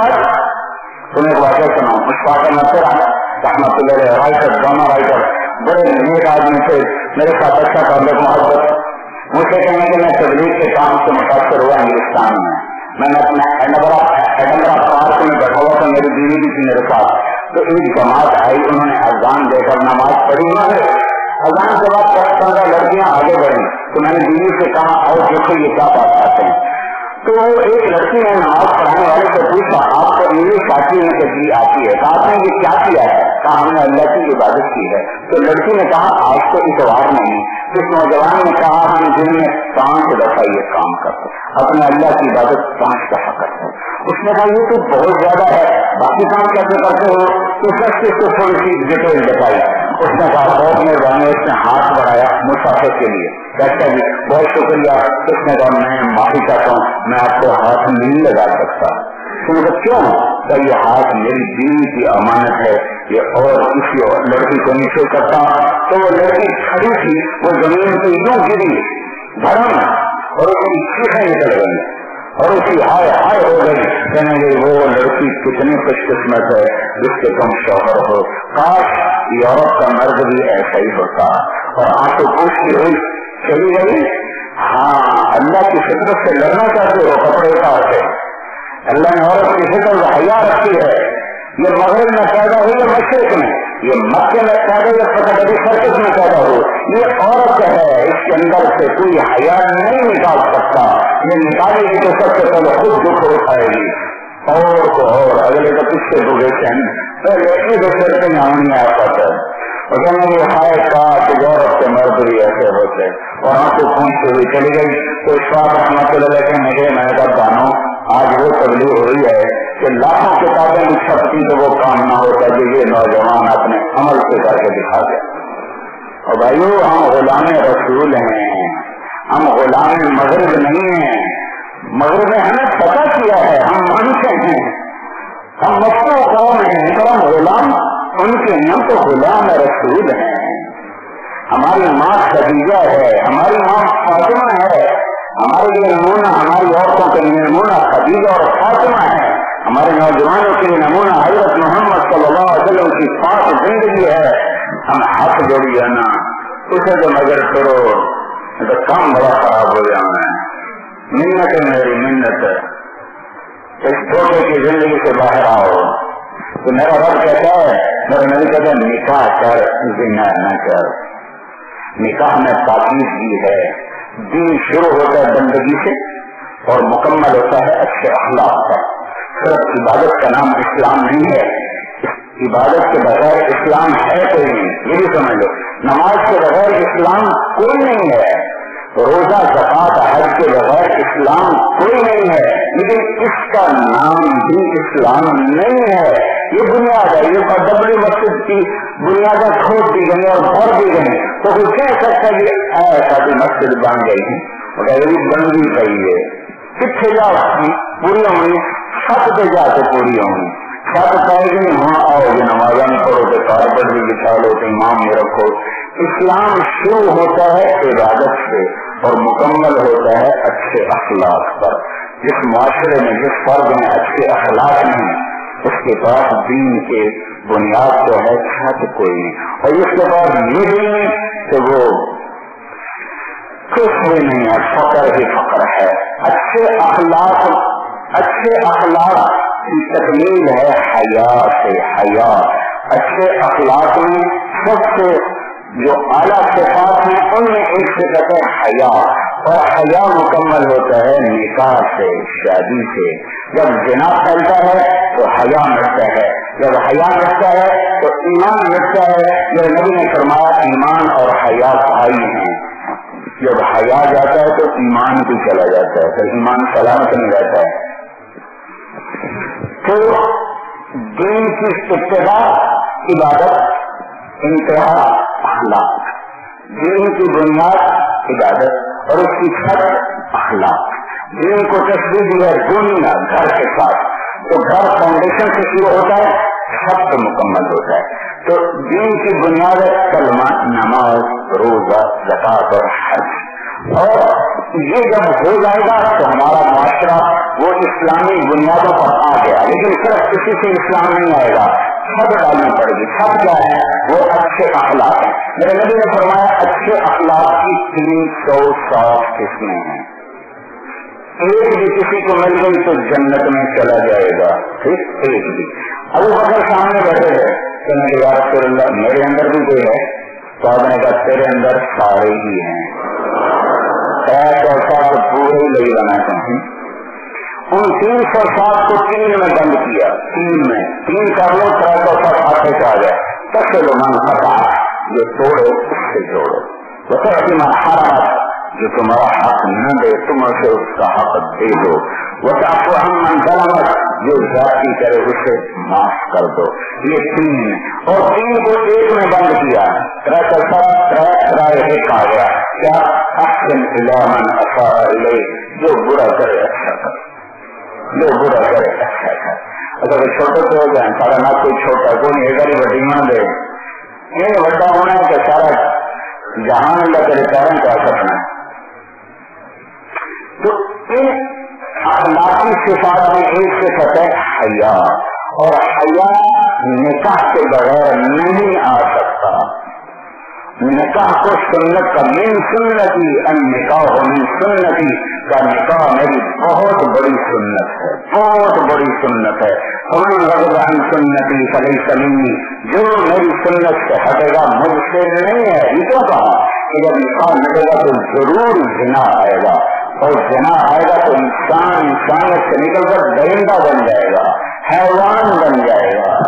تمہیں ایک واقعہ سناؤں، اس واقعہ میں پورا رحمت اللہ رائٹر، ڈرامہ رائٹر، بڑے نیک آدمی سے میرے ساتھ اچھا تعلق محبت، مجھے کہیں کہ میں تبلیغ کے کام سے متاثر ہوا ہندوستان میں نے اپنا ایڈمبرا پارک میں بیٹھا ہوا تھا، میری بیوی بھی تھی میرے ساتھ، تو ایک جماعت آئی، انہوں نے اذان دے کر نماز پڑھی، اذان کے بعد 10-15 لڑکیاں آگے بڑھی، تو میں نے بیوی سے کہا اور دیکھو یہ کیا بات کرتے ہیں۔ تو ایک لڑکی نے نماز پڑھانے والے سے پوچھا آپ کو انگلش آتی ہے کہ جی آتی ہے؟ کہا آپ نے یہ کیا کیا ہے؟ کہا ہم نے اللہ کی عبادت کی ہے۔ تو لڑکی نے کہا آج تو اتوار نہیں۔ اس نوجوان نے کہا ہم دن میں 5 دفعہ یہ کام کرتے، اپنے اللہ کی عبادت 5 دفعہ کرتے ہیں۔ اس نے کہا یہ تو بہت زیادہ ہے، باقی کام کیسے کرتے ہو؟ تو سب سے تھوڑی سی ڈیٹیل بتائی۔ اس نے کہا بہت مہربانی، اس نے ہاتھ بڑھایا مسافر کے لیے، کہتا جی بہت شکریہ۔ اس نے کہا میں معافی چاہتا ہوں، میں آپ کو ہاتھ نہیں لگا سکتا۔ کیوں؟ کہ یہ ہاتھ میری بیوی کی امانت ہے، یہ اور کسی اور لڑکی کو نہیں چھو سکتا۔ تو وہ لڑکی کھڑی تھی، وہ زمین پہ یوں گری دھڑم، اور اس کی چیخیں نکل گئی اور اس کی ہائے ہائے ہو گئی، کہنے گئی وہ لڑکی کتنی خوش قسمت ہے جس کے تم شوہر ہو، کاش یورپ کا مرد بھی ایسا ہی ہوتا۔ اور آنکھوں پوچھتی ہوئی چلی گئی۔ ہاں اللہ کی فطرت سے لڑنا چاہتے ہو، کپڑے اتار کے۔ اللہ نے عورت کی فطرت حیا رکھی ہے، یہ مغرب میں پیدا ہوئی ہے، مشرق میں، یہ مکے میں پیدا ہوئی، فتح سرکس میں پیدا ہو، یہ عورت ہے، اس کے اندر سے کوئی حیا نہیں نکال سکتا۔ یہ نکالے گی تو سب سے پہلے خود دکھ اٹھائے گی، اور کو اور اگلے کا کس سے بگے چین پہلے ایک دوسرے سے نامنی آ پاتا ہے۔ اور کہنے یہ ہائے کاش یورپ کے مرد بھی ایسے ہوتے، اور آنکھوں پہنچتے ہوئی چلی گئی۔ تو اس بات رحمت اللہ کہنے گئے میں نے جانو آج وہ تبلیغ ہو رہی ہے کہ لاکھوں کتابیں بھی چھپتی تو وہ کام نہ ہوتا جو یہ نوجوان اپنے عمل سے کر کے دکھا دیا۔ اور بھائیو ہم غلام رسول ہیں، ہم غلام مغرب نہیں ہیں۔ مغرب نے ہمیں پتہ کیا ہے، ہم مانتے ہیں، ہم مفتو قوم ہیں، تو ہم غلام ان کے ہم تو غلام رسول ہیں۔ ہماری ماں خدیجہ ہے، ہماری ماں فاطمہ ہے، ہمارے لیے نمونہ، ہماری عورتوں کے لیے نمونہ خدیجہ اور فاطمہ ہے، ہمارے نوجوانوں کے لیے نمونہ حضرت محمد صلی اللہ علیہ وسلم ہاتھ جوڑی جانا اسے تو نظر کرو تو کام بڑا خراب ہو جانا ہے. منت ہے میری منت, اس دھوکے کی زندگی سے باہر آؤ. تو میرا رب کہتا ہے, میرا نبی کہتا ہے نکاح کر زنا نہ کر. نکاح میں پاکیزگی ہے. دین شروع ہوتا ہے بندگی سے اور مکمل ہوتا ہے اچھے اخلاق پر. صرف عبادت کا نام اسلام نہیں ہے, عبادت کے بغیر اسلام ہے کوئی نہیں, یہ بھی سمجھ لو. نماز کے بغیر اسلام کوئی نہیں ہے, روزہ زکات حج کے بغیر اسلام کوئی نہیں ہے, لیکن اس کا نام بھی اسلام نہیں ہے. یہ بنیاد ہے, یہ ڈبلی مسجد کی بنیادیں کھود دی گئی اور بھر دی گئی. تو کوئی کہہ سکتا ہے کہ ایسا بھی مسجد بن گئی ہے, مگر یہ بن بھی گئی ہے. کتنے جا پوری ہونی, چھت پہ جا کے پوری ہونی. چھت پائے گی وہاں آؤ گے, نمازاں پڑھو تو کارپٹ بھی بچھا لو تو امام میں رکھو. اسلام شروع ہوتا ہے عبادت سے اور مکمل ہوتا ہے اچھے اخلاق پر. جس معاشرے میں, جس فرد میں اچھے اخلاق نہیں, اس کے پاس دین کے بنیاد تو ہے, چھت کوئی نہیں. اور اس کے بعد یہ بھی نہیں کہ وہ کچھ بھی نہیں ہے, فقر ہی فقر ہے. اچھے اخلاق کی تکمیل ہے حیا سے. حیا اچھے اخلاق میں سب سے جو اعلیٰ صفات ہیں ان میں ایک صفت ہے حیا, اور حیا مکمل ہوتا ہے نکاح سے, شادی سے. جب زنا پھیلتا ہے تو حیا مٹتا ہے, جب حیا مٹتا ہے تو ایمان مٹتا ہے. یہ نبی نے فرمایا ایمان اور حیا بھائی ہیں. جب حیا جاتا ہے تو ایمان بھی چلا جاتا ہے, پھر ایمان سلامت نہیں رہتا ہے. تو دین کی ابتدا عبادت, انتہا اخلاق. دین کی بنیاد عبادت اور اس کی چھت اخلاق. دین کو تشبیہ دی ہے دنیا گھر کے ساتھ, تو گھر فاؤنڈیشن سے شروع ہوتا ہے, چھت پہ مکمل ہوتا ہے. تو دین کی بنیاد ہے کلمہ, نماز, روزہ, زکات اور حج. اور یہ جب ہو جائے گا تو ہمارا معاشرہ وہ اسلامی بنیادوں پر آ گیا. لیکن صرف کسی سے اسلام نہیں آئے گا, چھت ڈالنی پڑے گی. چھت کیا ہے؟ وہ اچھے اخلاق ہیں. میرے نبی نے فرمایا اچھے اخلاق کی 360 قسمیں ہیں. ایک بھی کسی کو مل گئی تو جنت میں چلا جائے گا. ٹھیک, ایک بھی. ابو بکر سامنے بیٹھے تھے, کہنے یا رسول اللہ میرے اندر بھی کوئی ہے؟ تو آپ نے کہا تیرے اندر سارے ہی ہیں. پورے ہی لے جانا چاہیے. ان 360 کو 3 میں بند کیا. 3 میں 3 کر لو, 360 ہاتھے سے آ جائے. تب سے لوگ من پتا جو توڑو اس سے جوڑو. بتا من حرام جو تمہارا حق نہ دے تم اسے اس کا حق دے دو. بتا من غلط جو ذاتی کرے اسے معاف کر دو. یہ 3 اور 3 کو 1 میں بند کیا. 3 ایک آ گیا. کیا احسن الی من اساء الیک, جو برا کرے اچھا کر, جو برا کرے اچھا کر. اگر چھوٹے سے ہو جائیں سارا نہ کوئی چھوٹا کوئی ایک ہی بڑی مان دے. یہ بڑا ہونا ہے کہ سارا جہان اللہ کرے کارن کا سکنا ہے. تو ان اخلاقی صفات میں ایک صفت ہے حیا, اور حیا نکاح کے بغیر نہیں آ سکتا. نکاح کو سنت کا من سنتی ان نکاح من سنتی کا نکاح میری بہت بڑی سنت ہے, بہت بڑی سنت ہے. فمن رغب عن سنتی فلیس منی, جو میری سنت سے ہٹے گا مجھ سے نہیں ہے. یہ کیوں کہا کہ جب نکاح مٹے گا تو ضرور زنا آئے گا, اور زنا آئے گا تو انسان انسانیت سے نکل کر درندہ بن جائے گا, حیوان بن جائے گا.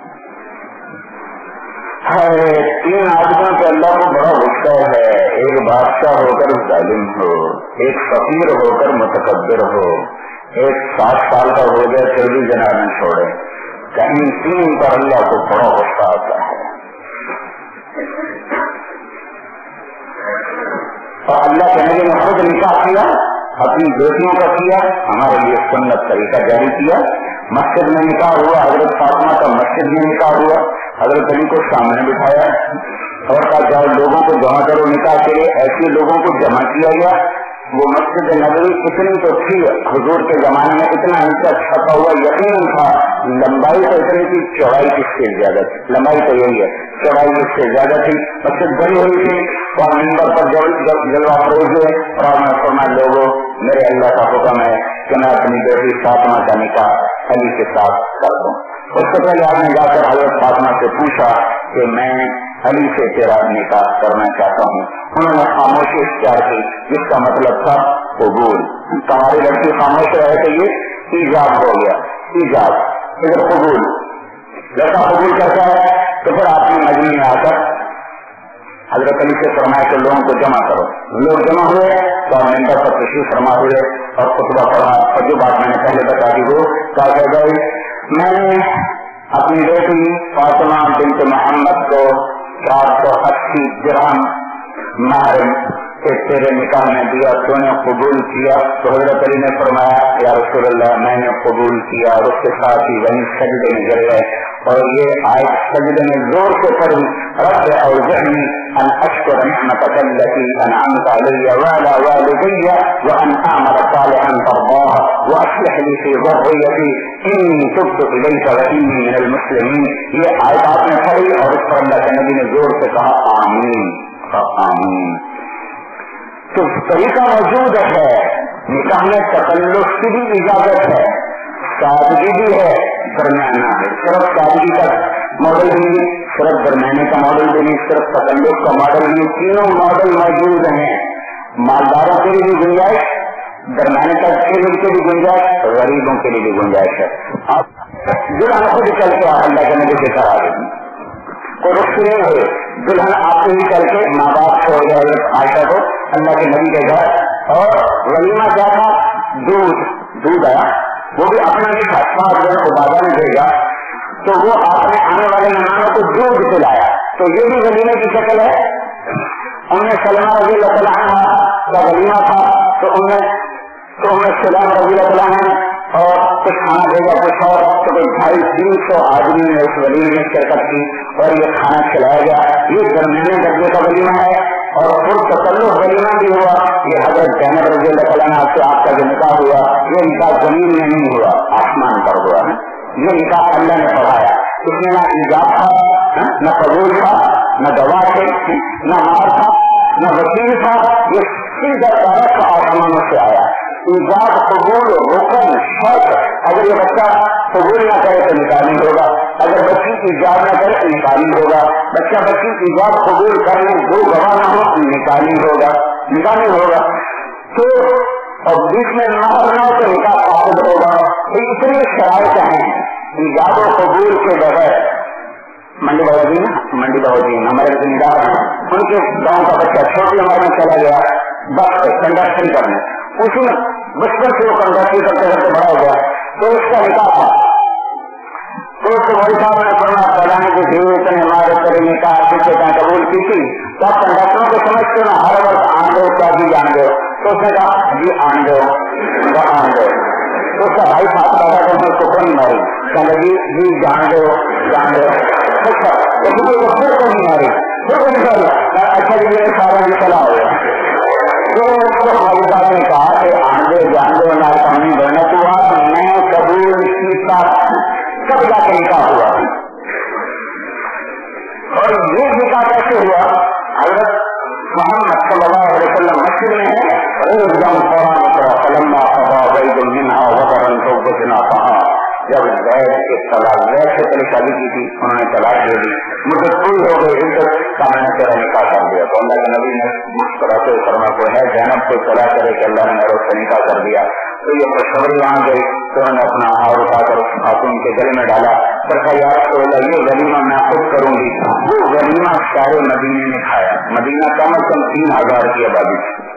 3 آدمیوں پہ اللہ کو بڑا غصہ ہے. ایک بادشاہ ہو کر ظالم ہو, ایک فقیر ہو کر متکبر ہو, ایک 60 سال کا ہو جائے پھر بھی زنا نہ چھوڑے. کہیں 3 پر اللہ کو بڑا غصہ آتا ہے. اور اللہ کے نبی نے خود نکاح کیا, اپنی بیٹیوں کا کیا, ہمارے لیے سنت طریقہ جاری کیا. مسجد میں نکاح ہوا, حضرت فاطمہ کا مسجد میں نکاح ہوا. حضرت علی کو سامنے بٹھایا اور کہا جاؤ لوگوں کو جمع کرو نکاح کے لیے. ایسے لوگوں کو جمع کیا گیا. वो मस्जिद नबवी इतनी तो थी हुजूर के जमाने में, इतना नीचा छपा हुआ यकीन था, लंबाई तो इतनी थी, चौड़ाई इससे ज्यादा थी, लंबाई तो यही है, चौड़ाई इससे ज्यादा थी। मस्जिद बनी हुई थी और मिंबर पर जलवा फरोज हुए और मैं फरमाया लोगों मेरे अल्लाह का हुक्म है कि मैं अपनी बेटी फातिमा का निकाह अली के साथ कर दूं। उससे पहले आपने जाकर हजरत फातिमा से पूछा कि मैं अली से तेरा निकाह करना चाहता हूँ। उन्होंने खामोशी इख्तियार की, जिसका मतलब था कबूल। तुम्हारी लड़की खामोश रहे तो ये ईजाब हो गया, ईजाब इधर कबूल। लड़का कबूल करता है तो फिर आपने मजमे में आकर हजरत अली से फरमाया कि लोगों को जमा करो। लोग जमा हुए तो आप मिंबर पर तशरीफ फरमा हुए और खुतबा पढ़ा। और जो बात मैंने पहले बता दी वो कहा गई, मैंने अपनी बेटी फातिमा बिन्त मोहम्मद को 480 दिरहम महर तेरे निकाह में दिया, तूने कबूल किया? तो हजरत अली ने फरमाया या रसूलल्लाह मैंने कबूल किया। और उसके साथ ही वहीं सजदे में गिर गए और ये आयत सजदे में जोर से पढ़ी, रब औज़िअनी अन अश्कुर निअमतक अल्लती अनअमत अलैया व अला वालिदैया व अन अअमल सालिहन तर्दाह व अस्लिह ली फी ज़ुर्रियती इन्नी तुब्तु इलैका व इन्नी मिनल मुस्लिमीन। ये आयत आपने पढ़ी और उस पर अल्लाह के नबी ने जोर से कहा आमीन, आमीन। तो तरीका मौजूद है, निकाह में तकल्लुफ की भी इजाजत है, सादगी भी है, दरमियाना है। सिर्फ सादगी का मॉडल भी नहीं, सिर्फ दरमियाने का मॉडल भी नहीं, सिर्फ तकल्लुफ का मॉडल भी, तीनों मॉडल मौजूद हैं। मालदारों के लिए भी गुंजाइश, दरमियाने तक के लिए भी गुंजाइश, गरीबों के लिए भी गुंजाइश है। आप दुल्हन खुद चल के अल्लाह के नबी से करा देंगे, कोई रुख नहीं हुए, दुल्हन आपसे ही चल के माँ बाप छोड़ गए आयशा को अल्लाह के नबी के घर। और वलीमा क्या था? दूध आया, वो भी अपना नहीं था, 7 दिन को बाबा ने भेजा तो वो आपने आने वाले मेहमानों को दूध पिलाया। तो ये भी वलीमे की शक्ल है। उनमें सलमा रजी अल्लाह का वलीमा था तो उनमें सलाम रजी अल्लाह और कुछ खाना भेजा, कुछ और तो कोई 250-300 आदमी ने उस वलीमे में शिरकत की और ये खाना खिलाया गया। ये दरमियाने दर्जे का वलीमा है और पुरतकल्लुफ वलीमा भी हुआ। ये हजरत ज़ैनब रज़ी अल्लाह अन्हा से आपका जो निकाह हुआ, ये निकाह जमीन में नहीं हुआ, आसमान पर हुआ है। ये निकाह अल्लाह ने पढ़ाया, इसमें ना ईजाब था, न कबूल था, न गवाह थे, न मार था, न वकील था। ये सीधा डायरेक्ट आसमानों से आया। ईजाब, कबूल, हुक्म, शर्त। अगर ये बच्चा कबूल न करे तो निकाह नहीं होगा, अगर बच्ची ईजाब न करे तो निकाह नहीं होगा, बच्ची ईजाब कबूल कर ले, 2 गवाह न हो निकाह नहीं होगा, निकाह नहीं होगा। तो और बीच में महर न हो तो निकाह फासिद होगा। तो इतनी शराइत हैं ईजाब और कबूल के बगैर। मंडी बाबूजी हमारे जिम्मेदार हैं, उनके गाँव का बच्चा छोटी उम्र में चला गया बस कंडक्शन करने, उसी में बचपन से वो कंडक्शन करते करते बड़ा हो गया। तो उसका निकाह था, तो उसको भाई साहब ने फरमाया फलाने की जीवित ने हमारे तेरे निकाह पीछे का कबूल की थी। तो आप कंडक्टरों को समझते ना, हर वक्त आन दो क्या भी जान दो। तो उसने कहा जी आन दो, आन दो। तो उसका भाई साथ बैठा तो उसने कुकर नहीं मारी, कहने जी जान दो, जान दो। अच्छा फिर को नहीं मारी, फिर को नहीं मारी। अच्छा जी मेरे सारा भी चला हो गया। तो भाई साहब ने कहा कि आन दो, जान दो, ना पानी भरना तो मैं कबूल की सब जाके निकाह हुआ। और ये निकाह कैसे हुआ? हजरत मोहम्मद सल्लल्लाहु अलैहि वसल्लम मस्जिद में है, जब वैद के तलाक वैद से पहले शादी की थी, उन्होंने तलाक दे दी, मुझे पूरी हो गई इज्जत का, मैंने तेरा निकाह कर दिया। तो अल्लाह के नबी ने मुस्कुराते फरमा को है ज़ैनब को तलाक करे कि अल्लाह ने मेरा उससे निकाह कर दिया। तो ये खुशखबरी वहां गई तो उन्होंने अपना हाथ उठाकर उस खातून के गले में डाला। पर यार तो ये वलीमा मैं खुद करूंगी। वो वलीमा सारे मदीने ने खाया। मदीना कम अज कम 3000 की आबादी,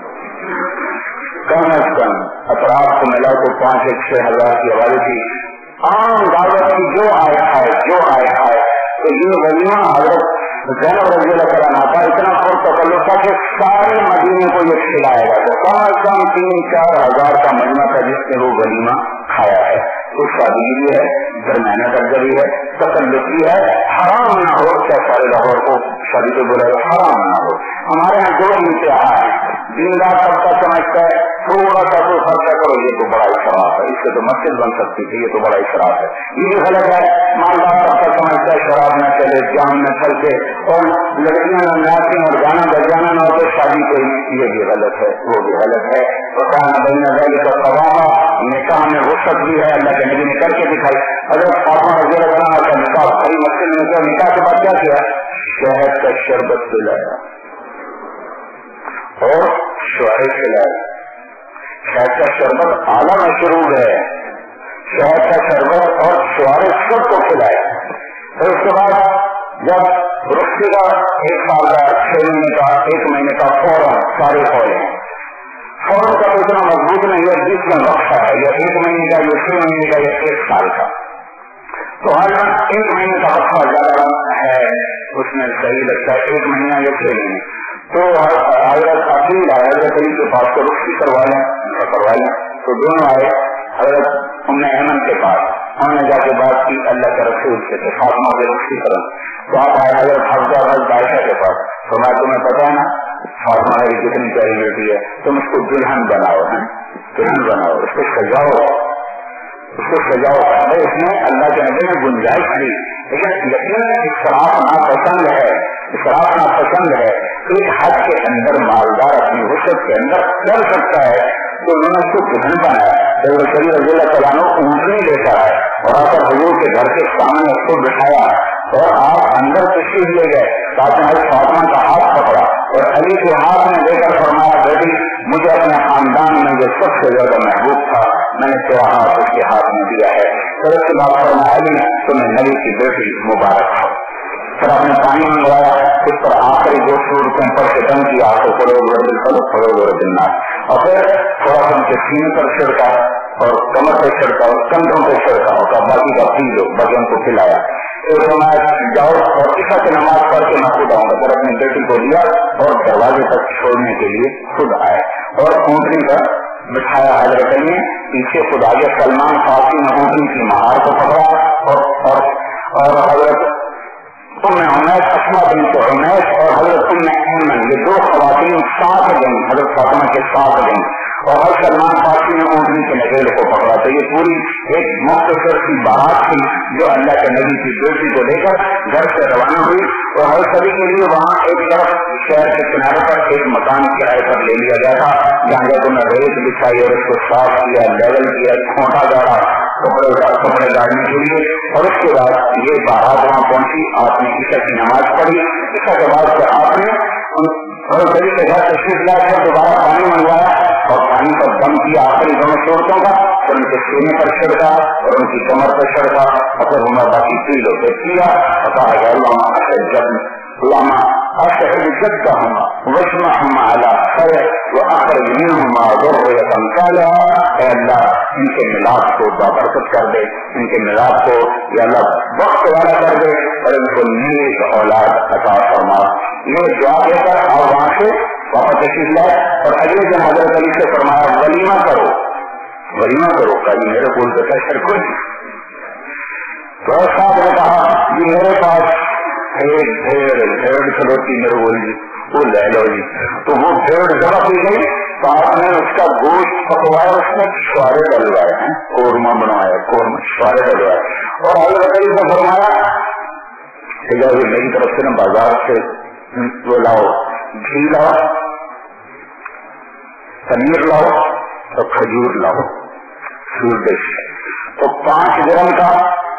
कम अज कम अतराफ को मिला तो 5-6 हजार की आबादी थी। आम दावत की जो आया है तो ये वलीमा हजरत ज़ैनब रज़ी अल्लाह अन्हा का इतना पुरतकल्लुफ था कि सारे मदीने को ये खिलाया गया। तो कम अज कम 3-4 हजार का मजमा था जिसने वो वलीमा खाया है। तो शादी भी है, درمیانہ درجہ بھی ہے، تکلف بھی ہے، حرام نہ ہو کیا سارے لاہور کو شادی کو بولا حرام نہ ہو. ہمارے یہاں دو انتہا ہے، دیندار طبقہ سمجھتا ہے تھوڑا سا تو خرچہ کرو یہ تو بڑا اسراف ہے، اس سے تو مسجد بن سکتی تھی، یہ تو بڑا اسراف ہے. یہ بھی غلط ہے. مالدار طبقہ سمجھتا ہے شراب نہ چلے، جام نہ چلتے اور لڑکیاں نہ ناچیں اور گانا بجانا نہ ہو تو شادی کوئی، یہ بھی غلط ہے، وہ بھی غلط ہے. وکانا بین ذلک قواما، نکاح میں وسعت بھی ہے، اللہ کے نبی نے کر کے دکھائی. حضرت فاطمہ رضی اللہ عنہا کا نکاح بڑی مسجد میں کیا، نکاح کے بعد کیا کیا، شہد کا شربت پلایا اور شعرے کھلایا. شہد کا شربت اعلیٰ مشروب ہے، شہد کا شربت اور شعرے سب کو کھلایا. پھر اس کے بعد جب رخصتی کا 1 سال کا 6 مہینے کا 1 مہینے کا فوراً سارے کھولے، فوراً کا تو اتنا مضبوط نہیں ہے، جس میں وقت ہے یا 1 مہینے کا یا 6 مہینے کا یا 1 سال کا، تو ہر 1 مہینے کا وقت زیادہ ہے اس میں صحیح لگتا ہے، 1 مہینہ یا 6 مہینے. تو حضرت عقیل آئے حضرت علی کے پاس کو رخصتی کروا لیں تو دونوں آئے حضرت ام ایمن کے پاس، انہوں نے جا کے بات کی اللہ کے رسول سے کہ فاطمہ کی رخصتی کروں. تو آپ آئے حضرت حفصہ حضرت عائشہ کے پاس، تو میں تمہیں پتا ہے نا فاطمہ میری کتنی پیاری بیٹی ہے، تم اس کو دلہن بناؤ، دلہن بناؤ، اس کو سجاؤ، اس کو سجاؤ. اس میں اللہ کے نبی نے گنجائش دی، لیکن یقین اسراف ناپسند ہے، اسراف ناپسند ہے. ایک حد کے اندر مالدار اپنی وسعت کے اندر کر سکتا ہے، تو انہوں نے اس کو دلہن بنایا. حضرت علی رضی اللہ تعالیٰ عنہ اونٹنی لے کر آئے اور آ کر حضور کے گھر کے سامنے اس کو بٹھایا اور آپ اندر تشریف لے گئے. حضرت فاطمہ کا ہاتھ پکڑا اور علی کے ہاتھ میں لے کر فرمایا بیٹی مجھے اپنے خاندان میں جو سب سے زیادہ محبوب تھا میں نے تیرا ہاتھ اس کے ہاتھ میں دیا ہے. پھر اس کے بعد فرمایا علی تمہیں نبی کی بیٹی مبارک ہو. پھر آپ نے پانی منگوایا، اس پر آخری 2 صورتیں پڑھ کے دم کی آنکھوں پڑو دننا، اور پھر تھوڑا سا ان کے سینے پر چھڑکا اور کمر پہ چھڑکا اور کندھوں پہ چھڑکا اور باقی کا پی لو، باقی ان کو کھلایا. ایک سماج جاؤ اور عشاء کی نماز پڑھ کے میں خود آؤں گا. پھر اپنی بیٹی کو لیا اور دروازے تک چھوڑنے کے لیے خود آئے اور اونٹنی پر بٹھایا. حضرت نے پیچھے خود آگے سلمان فارسی نے اونٹنی کی مہار کو پکڑا اور حضرت ام عمیش اسما بنت عمیش اور حضرت ام ایمن یہ 2 خواتین ساتھ گئیں حضرت فاطمہ کے ساتھ گئیں اور ہر سلمان فارسی نے اونٹنی کے نکیل کو پکڑا. تو یہ پوری ایک مختصر سی بارات تھی جو اللہ کے نبی کی بیٹی کو لے کر گھر سے روانہ ہوئی اور ہر سبھی کے لیے وہاں ایک طرف شہر کے کنارے پر ایک مکان کرائے پر لے لیا گیا تھا جہاں جب انہیں ریت بچھائی اور اس کو صاف کیا، لیول کیا، کھونٹا گاڑا کپڑے گاڑنے کے لیے. اور اس کے بعد یہ بارات وہاں پہنچی. آپ نے عشاء کی نماز پڑھی. عشاء کے بعد آپ نے اور سبھی کے گھر تشریف لا کر دوبارہ پانی منگوایا اور پانی پر دم کیا آخری 2 صورتوں کا، پھر ان کے سینے پر چھڑکا اور ان کی کمر پر چھڑکا اور پھر انہیں باقی پی لو پہ کیا. أشهد جدهما واجمعهما على خير وأخرج منهما ذرية صالحة. اے اللہ ان کے ملاپ کو بابرکت کر دے، ان کے ملاپ کو یا اللہ وقت والا کر دے اور ان کو نیک اولاد عطا فرما. یہ دعا دے کر اور وہاں سے واپس تشریف لائے اور علی بن حضرت علی سے فرمایا ولیمہ کرو، ولیمہ کرو. کہیں میرے کو شر کوئی تو صاحب نے کہا یہ میرے پاس ایک بھیڑ کھلوتی میرے بولی وہ لے لو جی. تو وہ بھیڑ ذبح کی گئی تو آپ نے اس کا گوشت پکوایا، اس میں چھوارے ڈلوائے ہیں، قورمہ بنوایا، قورمہ چھوارے ڈلوائے اور حضرت علی نے فرمایا کہ جب میری طرف سے نا بازار سے وہ لاؤ، گھی لاؤ، پنیر لاؤ اور کھجور لاؤ، سویٹ ڈش. تو 5 گرم کا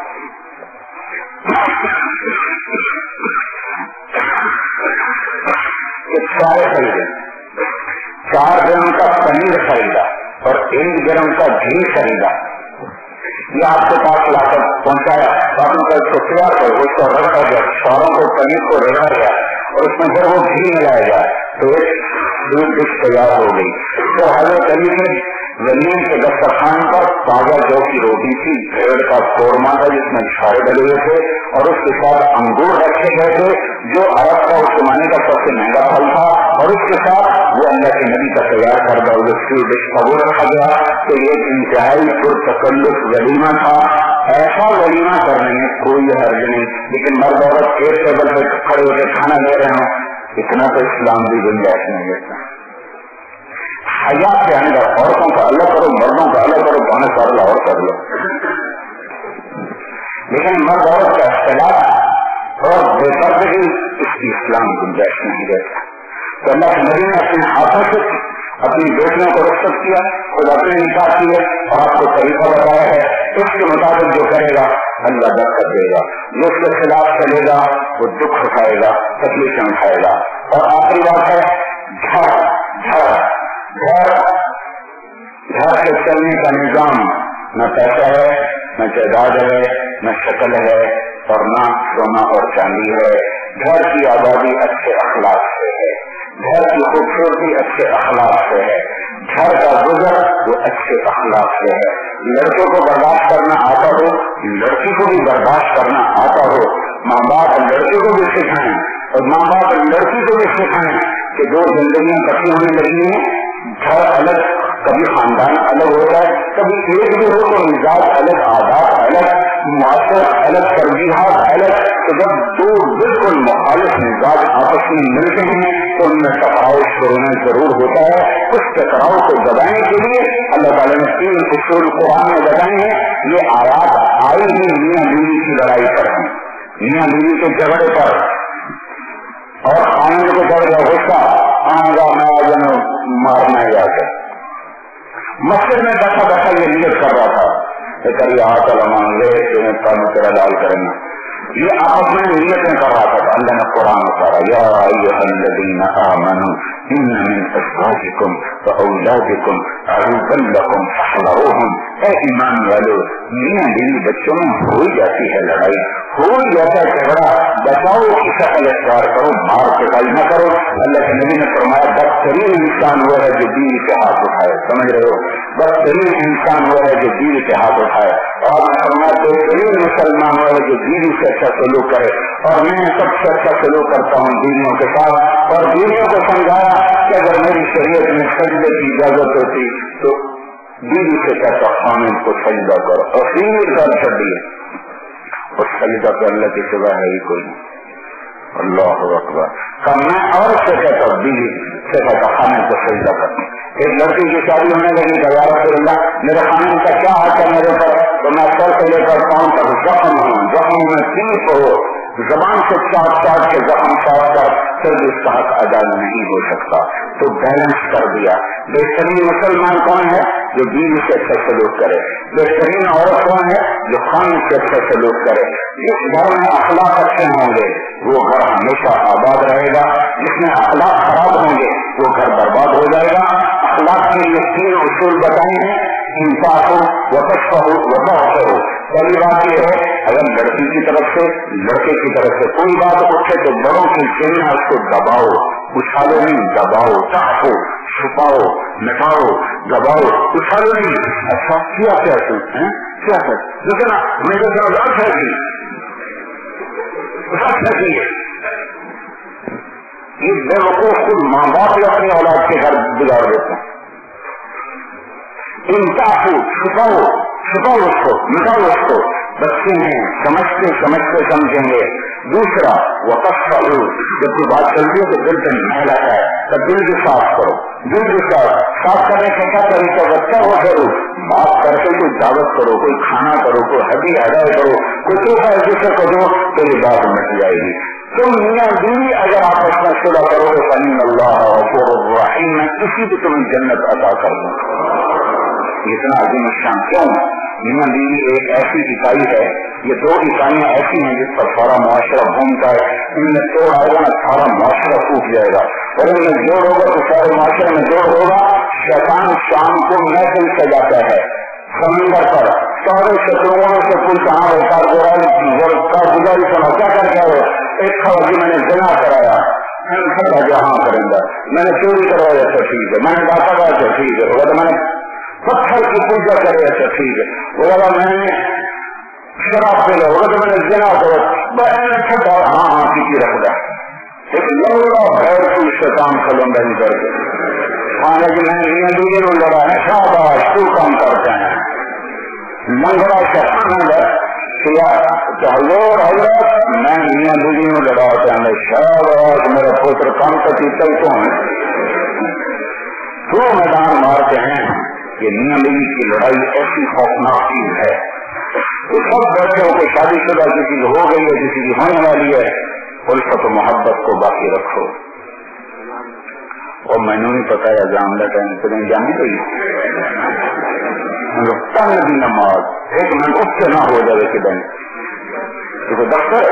سارے خریدے، 4 گرم کا پنیر خریدا اور 1 گرم کا گھی خریدا. یہ آپ کے پاس لا کر پہنچایا. آپ نے اس کو تیار کر اس کو رکھا گیا، ساروں کو پنیر کو رگڑا گیا اور اس میں پھر وہ گھی ملایا گیا تو ایک ڈش تیار ہو گئی. تو حضرت علی نے वलीम के दस्तरखान पर ताजा जौ की रोटी थी, भेड़ का कोरमा था जिसमें छाए डले हुए थे और उसके साथ अंगूर रखे गए थे जो अरब का उस जमाने का सबसे महंगा फल था, और उसके साथ वो अल्लाह के नबी का तैयार करदा हुआ स्वीट डिश का वो रखा गया। तो ये इंतहाई पुरतकल्लुफ वलीमा था। ऐसा वलीमा करने में कोई हर्ज नहीं, लेकिन मर्द औरत एक टेबल पे खड़े होकर खाना ले रहे हो, इतना तो इस्लाम भी गुंजाइश नहीं देता। हया के अंदर औरतों का अलग करो, मर्दों का अलग करो, दोनों कर लो और कर लो, लेकिन मर्द औरत का इख्तिलाफ और बेपर्दगी इसकी इस्लाम गुंजाइश नहीं देता। तो अल्लाह के नबी ने अपने हाथों से अपनी बेटियों को रुखसत किया, खुद अपने निकाह किए और आपको तरीका बताया है, उसके मुताबिक जो करेगा अल्लाह बरकत देगा, जो उसके खिलाफ चलेगा वो दुख उठाएगा, तकलीफें उठाएगा। और आखिरी बात है घर के चलने का निजाम, न पैसा है, न जायदाद है, न शक्ल है, और न सोना और चांदी है। घर की आबादी अच्छे अखलाक से है, घर की खूबसूरती अच्छे अखलाक से है, घर का गुजर वो अच्छे अखलाक से है। लड़कों को बर्दाश्त करना आता हो, लड़की को भी बर्दाश्त करना आता हो, माँ बाप लड़के को भी सिखाएं और माँ बाप लड़की को भी सिखाएं कि दो जिंदगियां इकट्ठी होने लगी हैं, घर अलग, कभी खानदान अलग होता है, कभी एक भी हो तो मिजाज अलग, आदात अलग, मुआशरत अलग, तरजीहात अलग। तो जब दो बिल्कुल मुखालिफ मिजाज आपस में मिलते हैं तो उनमें टकराव शुरू में जरूर होता है। उस टकराव को दबाने के लिए अल्लाह ताला ने 3 उसूल कुरान में बताए हैं। ये आयात आई ही मियां बीवी की लड़ाई पर है, मियां बीवी के झगड़े पर, और आनंद को चढ़ गया गुस्सा, आऊंगा मैं आज मारना जाकर। मस्जिद में बैठा बैठा ये नियत कर रहा था, करिए हाथ मांगे तेरा लाल करेंगे, ये आपस में नियत में कर रहा था। अल्लाह ने कुरान उतारा, या अय्युहल्लज़ीना आमनू इन्न मिन अज़वाजिकुम व औलादिकुम अदुव्वन लकुम फहज़रूहुम। ऐ ईमान वालों, मियां बीवी बच्चों में हो जाती है लड़ाई, हो जाता है झगड़ा, बचाओ की शक्ल इख्तियार करो, मार पिटाई न करो। अल्लाह के नबी ने फरमाया बदतरीन इंसान वो है जो बीवी के हाथ उठाए, समझ रहे हो, बदतरीन इंसान वो है जो बीवी के हाथ उठाए। और फरमाया बेहतरीन मुसलमान वो है जो बीवी से अच्छा सलूक करे, और मैं सबसे अच्छा सलूक करता हूँ बीवियों के साथ। और बीवियों को समझाया कि अगर मेरी शरीयत में सजदे की इजाजत होती तो बीवी से कहता खाने को सजदा करो, और बीवी कर कर दिए, और सजदा तो अल्लाह के सिवा है ही कोई नहीं। अल्लाह अकबर का मैं और से कहता बीवी से कहता खाने को सजदा कर। एक लड़की की शादी होने लगी, मेरे खाने का क्या हाथ है मेरे पर, तो मैं सर से लेकर पाँव तक जख्म हूँ, जख्म में पीप हो, जबान से चाट के जख्म साफ कर, फिर भी उसका हक अदा नहीं हो सकता। तो बैलेंस कर दिया। बेहतरीन मुसलमान कौन है? जो बीवी से अच्छा सलूक करे। बेहतरीन औरत कौन है? जो खाने से अच्छा सलूक करे। जिस घर में अखलाक अच्छे होंगे वो घर हमेशा आबाद रहेगा, जिसमें अखलाक खराब होंगे वो घर बर्बाद हो जाएगा। अखलाक के लिए 3 उसूल बताए हैं, इंसाफ हो, वक़्त हो, वफ़ा हो। पहली बात यह है, अगर लड़की की तरफ से लड़के की तरफ से कोई बात उठे तो बड़ों की सेना उसको दबाओ, उछालो नहीं, दबाओ, चाहो, छुपाओ, मिटाओ, दबाओ, उछालो नहीं। अच्छा क्या क्या है क्या है, लेकिन मेरे तरफ अर्थ है कि ये बेवकूफ खुद माँ बाप अपनी औलाद के घर बिगाड़ देते हैं। इंसाफ छुपाओ, छुपाओ उसको, मिटाओ उसको। बच्चे हैं, समझते समझते समझेंगे। दूसरा वक़्त करो, जब कोई बात चलती है तो दिल पे महल आता है, तो दिल भी साफ करो। दिल भी साफ करने का क्या तरीका? बच्चा हो करो, बात करके कोई दावत करो, कोई खाना करो, कोई हदी अदा करो, कोई तोहफा एक दूसरे को दो, तो ये बात मिट जाएगी। तुम मियां बीवी अगर आपस में सुलह करोगे फइन अल्लाह गफूरुर रहीम, मैं किसी भी तुम्हें जन्नत अता कर दूंगा। इतना अजीम शान क्यों? मियां बीवी एक ऐसी इकाई है, ये 2 इकाइयां ऐसी हैं जिस पर सारा मुआशरा घूमता है। इनमें तोड़ आएगा ना, सारा मुआशरा टूट जाएगा, और इनमें जोड़ होगा तो सारे मुआशरे में जोड़ होगा। शैतान शाम को महफिल सजाता है समंदर पर, सारे शत्रुओं से पूछा गुजारी सुना क्या कर गया? एक खबर की मैंने जना कराया, हाँ करेंगे, मैंने चोरी करवाया तो ठीक है, मैंने डाका गया तो ठीक है, मैंने پتھر کی پوجا کرے اچھا ٹھیک ہے، وہ بابا میں نے شراب پی لو تو میں نے جنا کرو چھٹا ہاں کسی رکھتا ایک لوڑا بھر کی شیطان کھلونڈا نہیں کر کے کھانے کی میں نے دوسرے کو لڑا ہے شاباش تو کام کرتے ہیں لنگڑا شیطان ہے کیا چلو حضرت میں میاں دوسری کو لڑا ہوتا ہے شاباش میرا پوتر کام کرتی تل تو ہے دو میدان مارتے ہیں. یہ میاں بیوی کی لڑائی ایسی خوفناک چیز ہے کہ سب بڑے ہو کے شادی شدہ کسی کی ہو گئی ہے کسی کی ہونے والی ہے الفت و محبت کو باقی رکھو. اور میں نے نہیں پتا ہے جان ٹائم سے نہیں جانے گئی تن بھی نماز ایک منٹ اس سے نہ ہو جائے کہ دن کیونکہ دفتر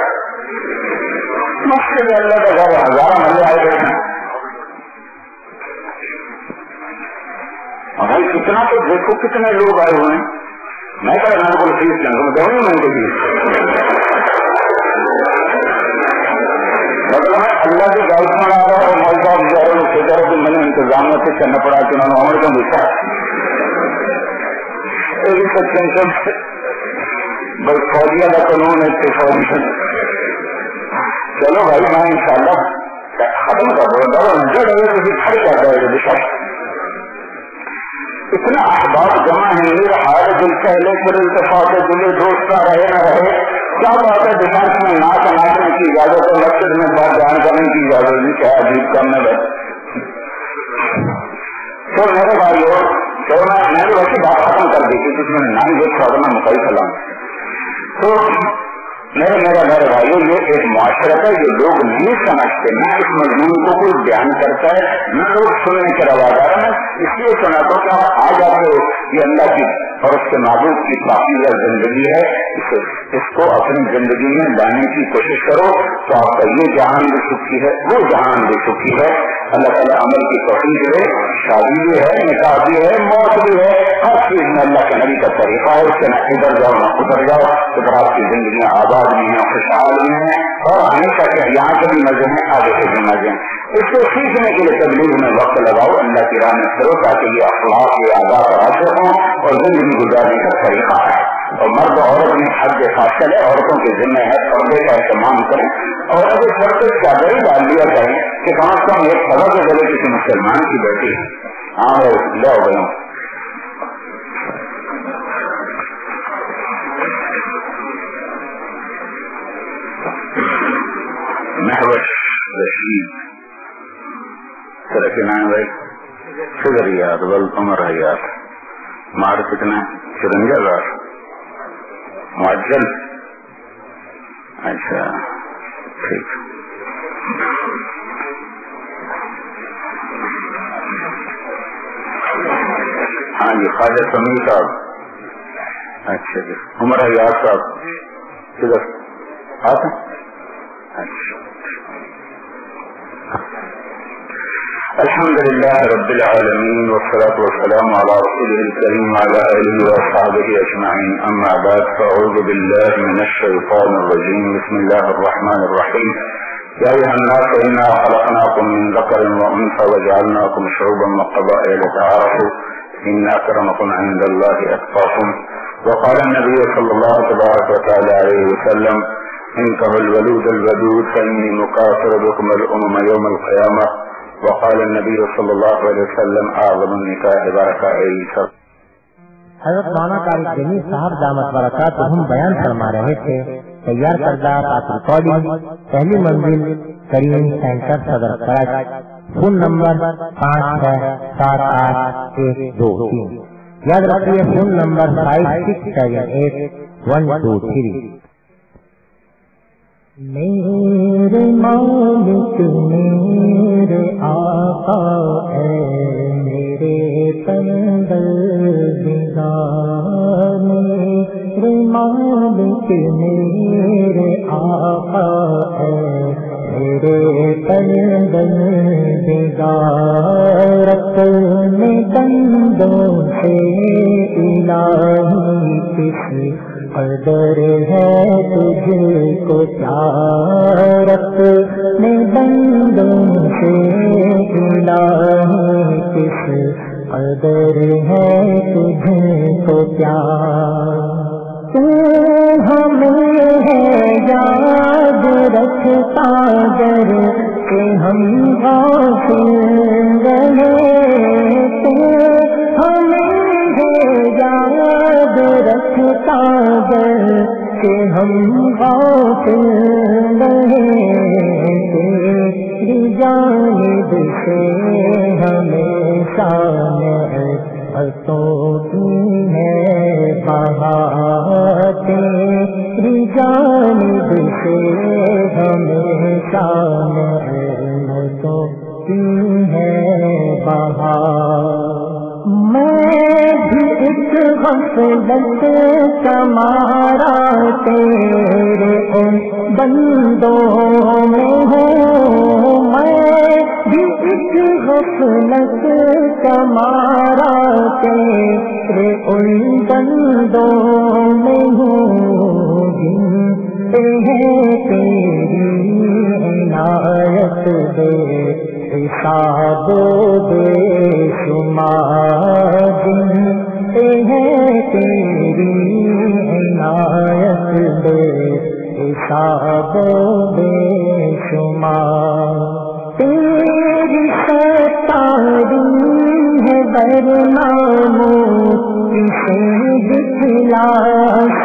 مشکل اللہ کا گھر ہزارہ ملے آئے گئے ہیں. بھائی کتنا تو دیکھو کتنے لوگ آئے ہوئے ہیں. میں کہہ رہا ہوں فیس لوں دوں میں کو فیس مطلب میں اللہ کی گائڈ میں آ رہا ہوں مول صاحب جا رہے سوچا رہا کہ میں نے انتظام سے کرنا پڑا کہ انہوں نے عمر کا لکھا بس فوجیہ کا قانون ہے فوجی. چلو بھائی میں انشاءاللہ ختم کر رہا ہوں کسی کھڑ جاتا ہے دشا اتنا احباب جمع ہے میرا ہار دل پہلے پھر التفاق دلے دوست کا رہے نہ رہے کیا بات ہے ڈیفینس میں ناچ ناچنے کی اجازت ہے مسجد میں بات بیان کرنے کی اجازت نہیں کیا عجیب کرنے لگے. تو میرے بھائیو تو میں ویسی بات ختم کر دی تھی جس میں نام دیکھا تو میں مکئی کھلاؤں. تو میرا بھائیو یہ ایک معاشرت ہے جو لوگ نہیں سمجھتے. نہ اس مضمون کو کوئی بیان کرتا ہے نہ لوگ سننے کے روادار میں اس لیے سناتا ہوں کہ آپ آ جاتے ہو یہ اللہ کی اور اس کے محبوب کی پاکیزہ زندگی ہے اس کو اپنی زندگی میں لانے کی کوشش کرو تو آپ کا یہ جہان بھی سکھی ہے وہ جہان بھی سکھی ہے. اللہ تعالیٰ عمل کی توفیق ہے. شادی بھی ہے نکاح بھی ہے موت بھی ہے ہر چیز میں اللہ کے نبی کا طریقہ ہے. اس سے نہ ادھر جاؤ نہ ادھر جاؤ تو آپ کی زندگیاں آباد بھی ہیں خوشحال بھی ہیں اور ہمیشہ کے یہاں کے بھی مزے ہیں آگے کے بھی مزے ہیں. اس کو سیکھنے کے لیے تبلیغ میں وقت لگاؤ اللہ کی راہ میں پھرو تاکہ یہ اخلاق یہ آزاد راشد ہوں اور زندگی گزارنے کا طریقہ ہے. اور مرد عورت میں حد فاصل ہے عورتوں کے ذمہ ہے پردے کا اہتمام کریں اور اگر سر پہ چادر ہی ڈال لیا کریں کہ کم از کم ایک خبر کے گلے کسی مسلمان کی بیٹی ہاں بھائی لے ہو گئے ہوں. محوش رشید سر کے نام بھائی فکر یاد بل عمر حیات مار کتنا 54,000 معجل. اچھا ٹھیک. ہاں جی خواجہ سمیع صاحب اچھا جی عمر حیات صاحب کدھر آتے اچھا. الحمد لله رب العالمين والصلاة والسلام على رسوله الكريم وعلى آله وأصحابه أجمعين. أما بعد فأعوذ بالله من الشيطان الرجيم. بسم الله الرحمن الرحيم. يا أيها الناس إنا خلقناكم من ذكر وأنثى وجعلناكم شعوبا وقبائل لتعارفوا إن أكرمكم عند الله أتقاكم. وقال النبي صلى الله تبارك وتعالى عليه وسلم انكحوا الولود الودود فإني مكاثر بكم الأمم يوم القيامة. وقال النبي صلی اللہ علیہ وسلم اعظم النکاح برکہ عیسیٰ. حضرت مولانا طارق جمیل صاحب دامت برکاتہم بیان فرما رہے تھے. تیار کردہ ریکارڈنگ پہلی منزل کریم سینٹر صدر کراچی. Phone number 56788123. یاد رکھیے فون نمبر 56788123. میرے مالک میرے آقا اے میرے پروردگار میرے مالک میرے آقا اے میرے پروردگار اپنے بندوں سے الہی کسی قدر ہے تجھے کو پیار اپنے بندوں سے الہی کس قدر ہے رکھتا گر کہ ہم غافل رہے تھے، ہمیں یاد رکھتا گر کہ ہم غافل رہے تھے، تیری جانب سے ہمیشہ نعمتوں کی ہے بہار، تیری جانب سے ہمیشہ نعمتوں کی ہے بہار۔ میں بھی ایک غفلت کا مارا تیرے ان بندوں میں ہوں، میں بھی ایک غفلت کا مارا تیرے ان بندوں میں ہوں، گنتے ہیں تیری عنایت بے حساب بے شمار، گنتے ہیں تیری عنایت بے حساب بے شمار۔ تیری ستاری ہے برناموں کسے دکھلا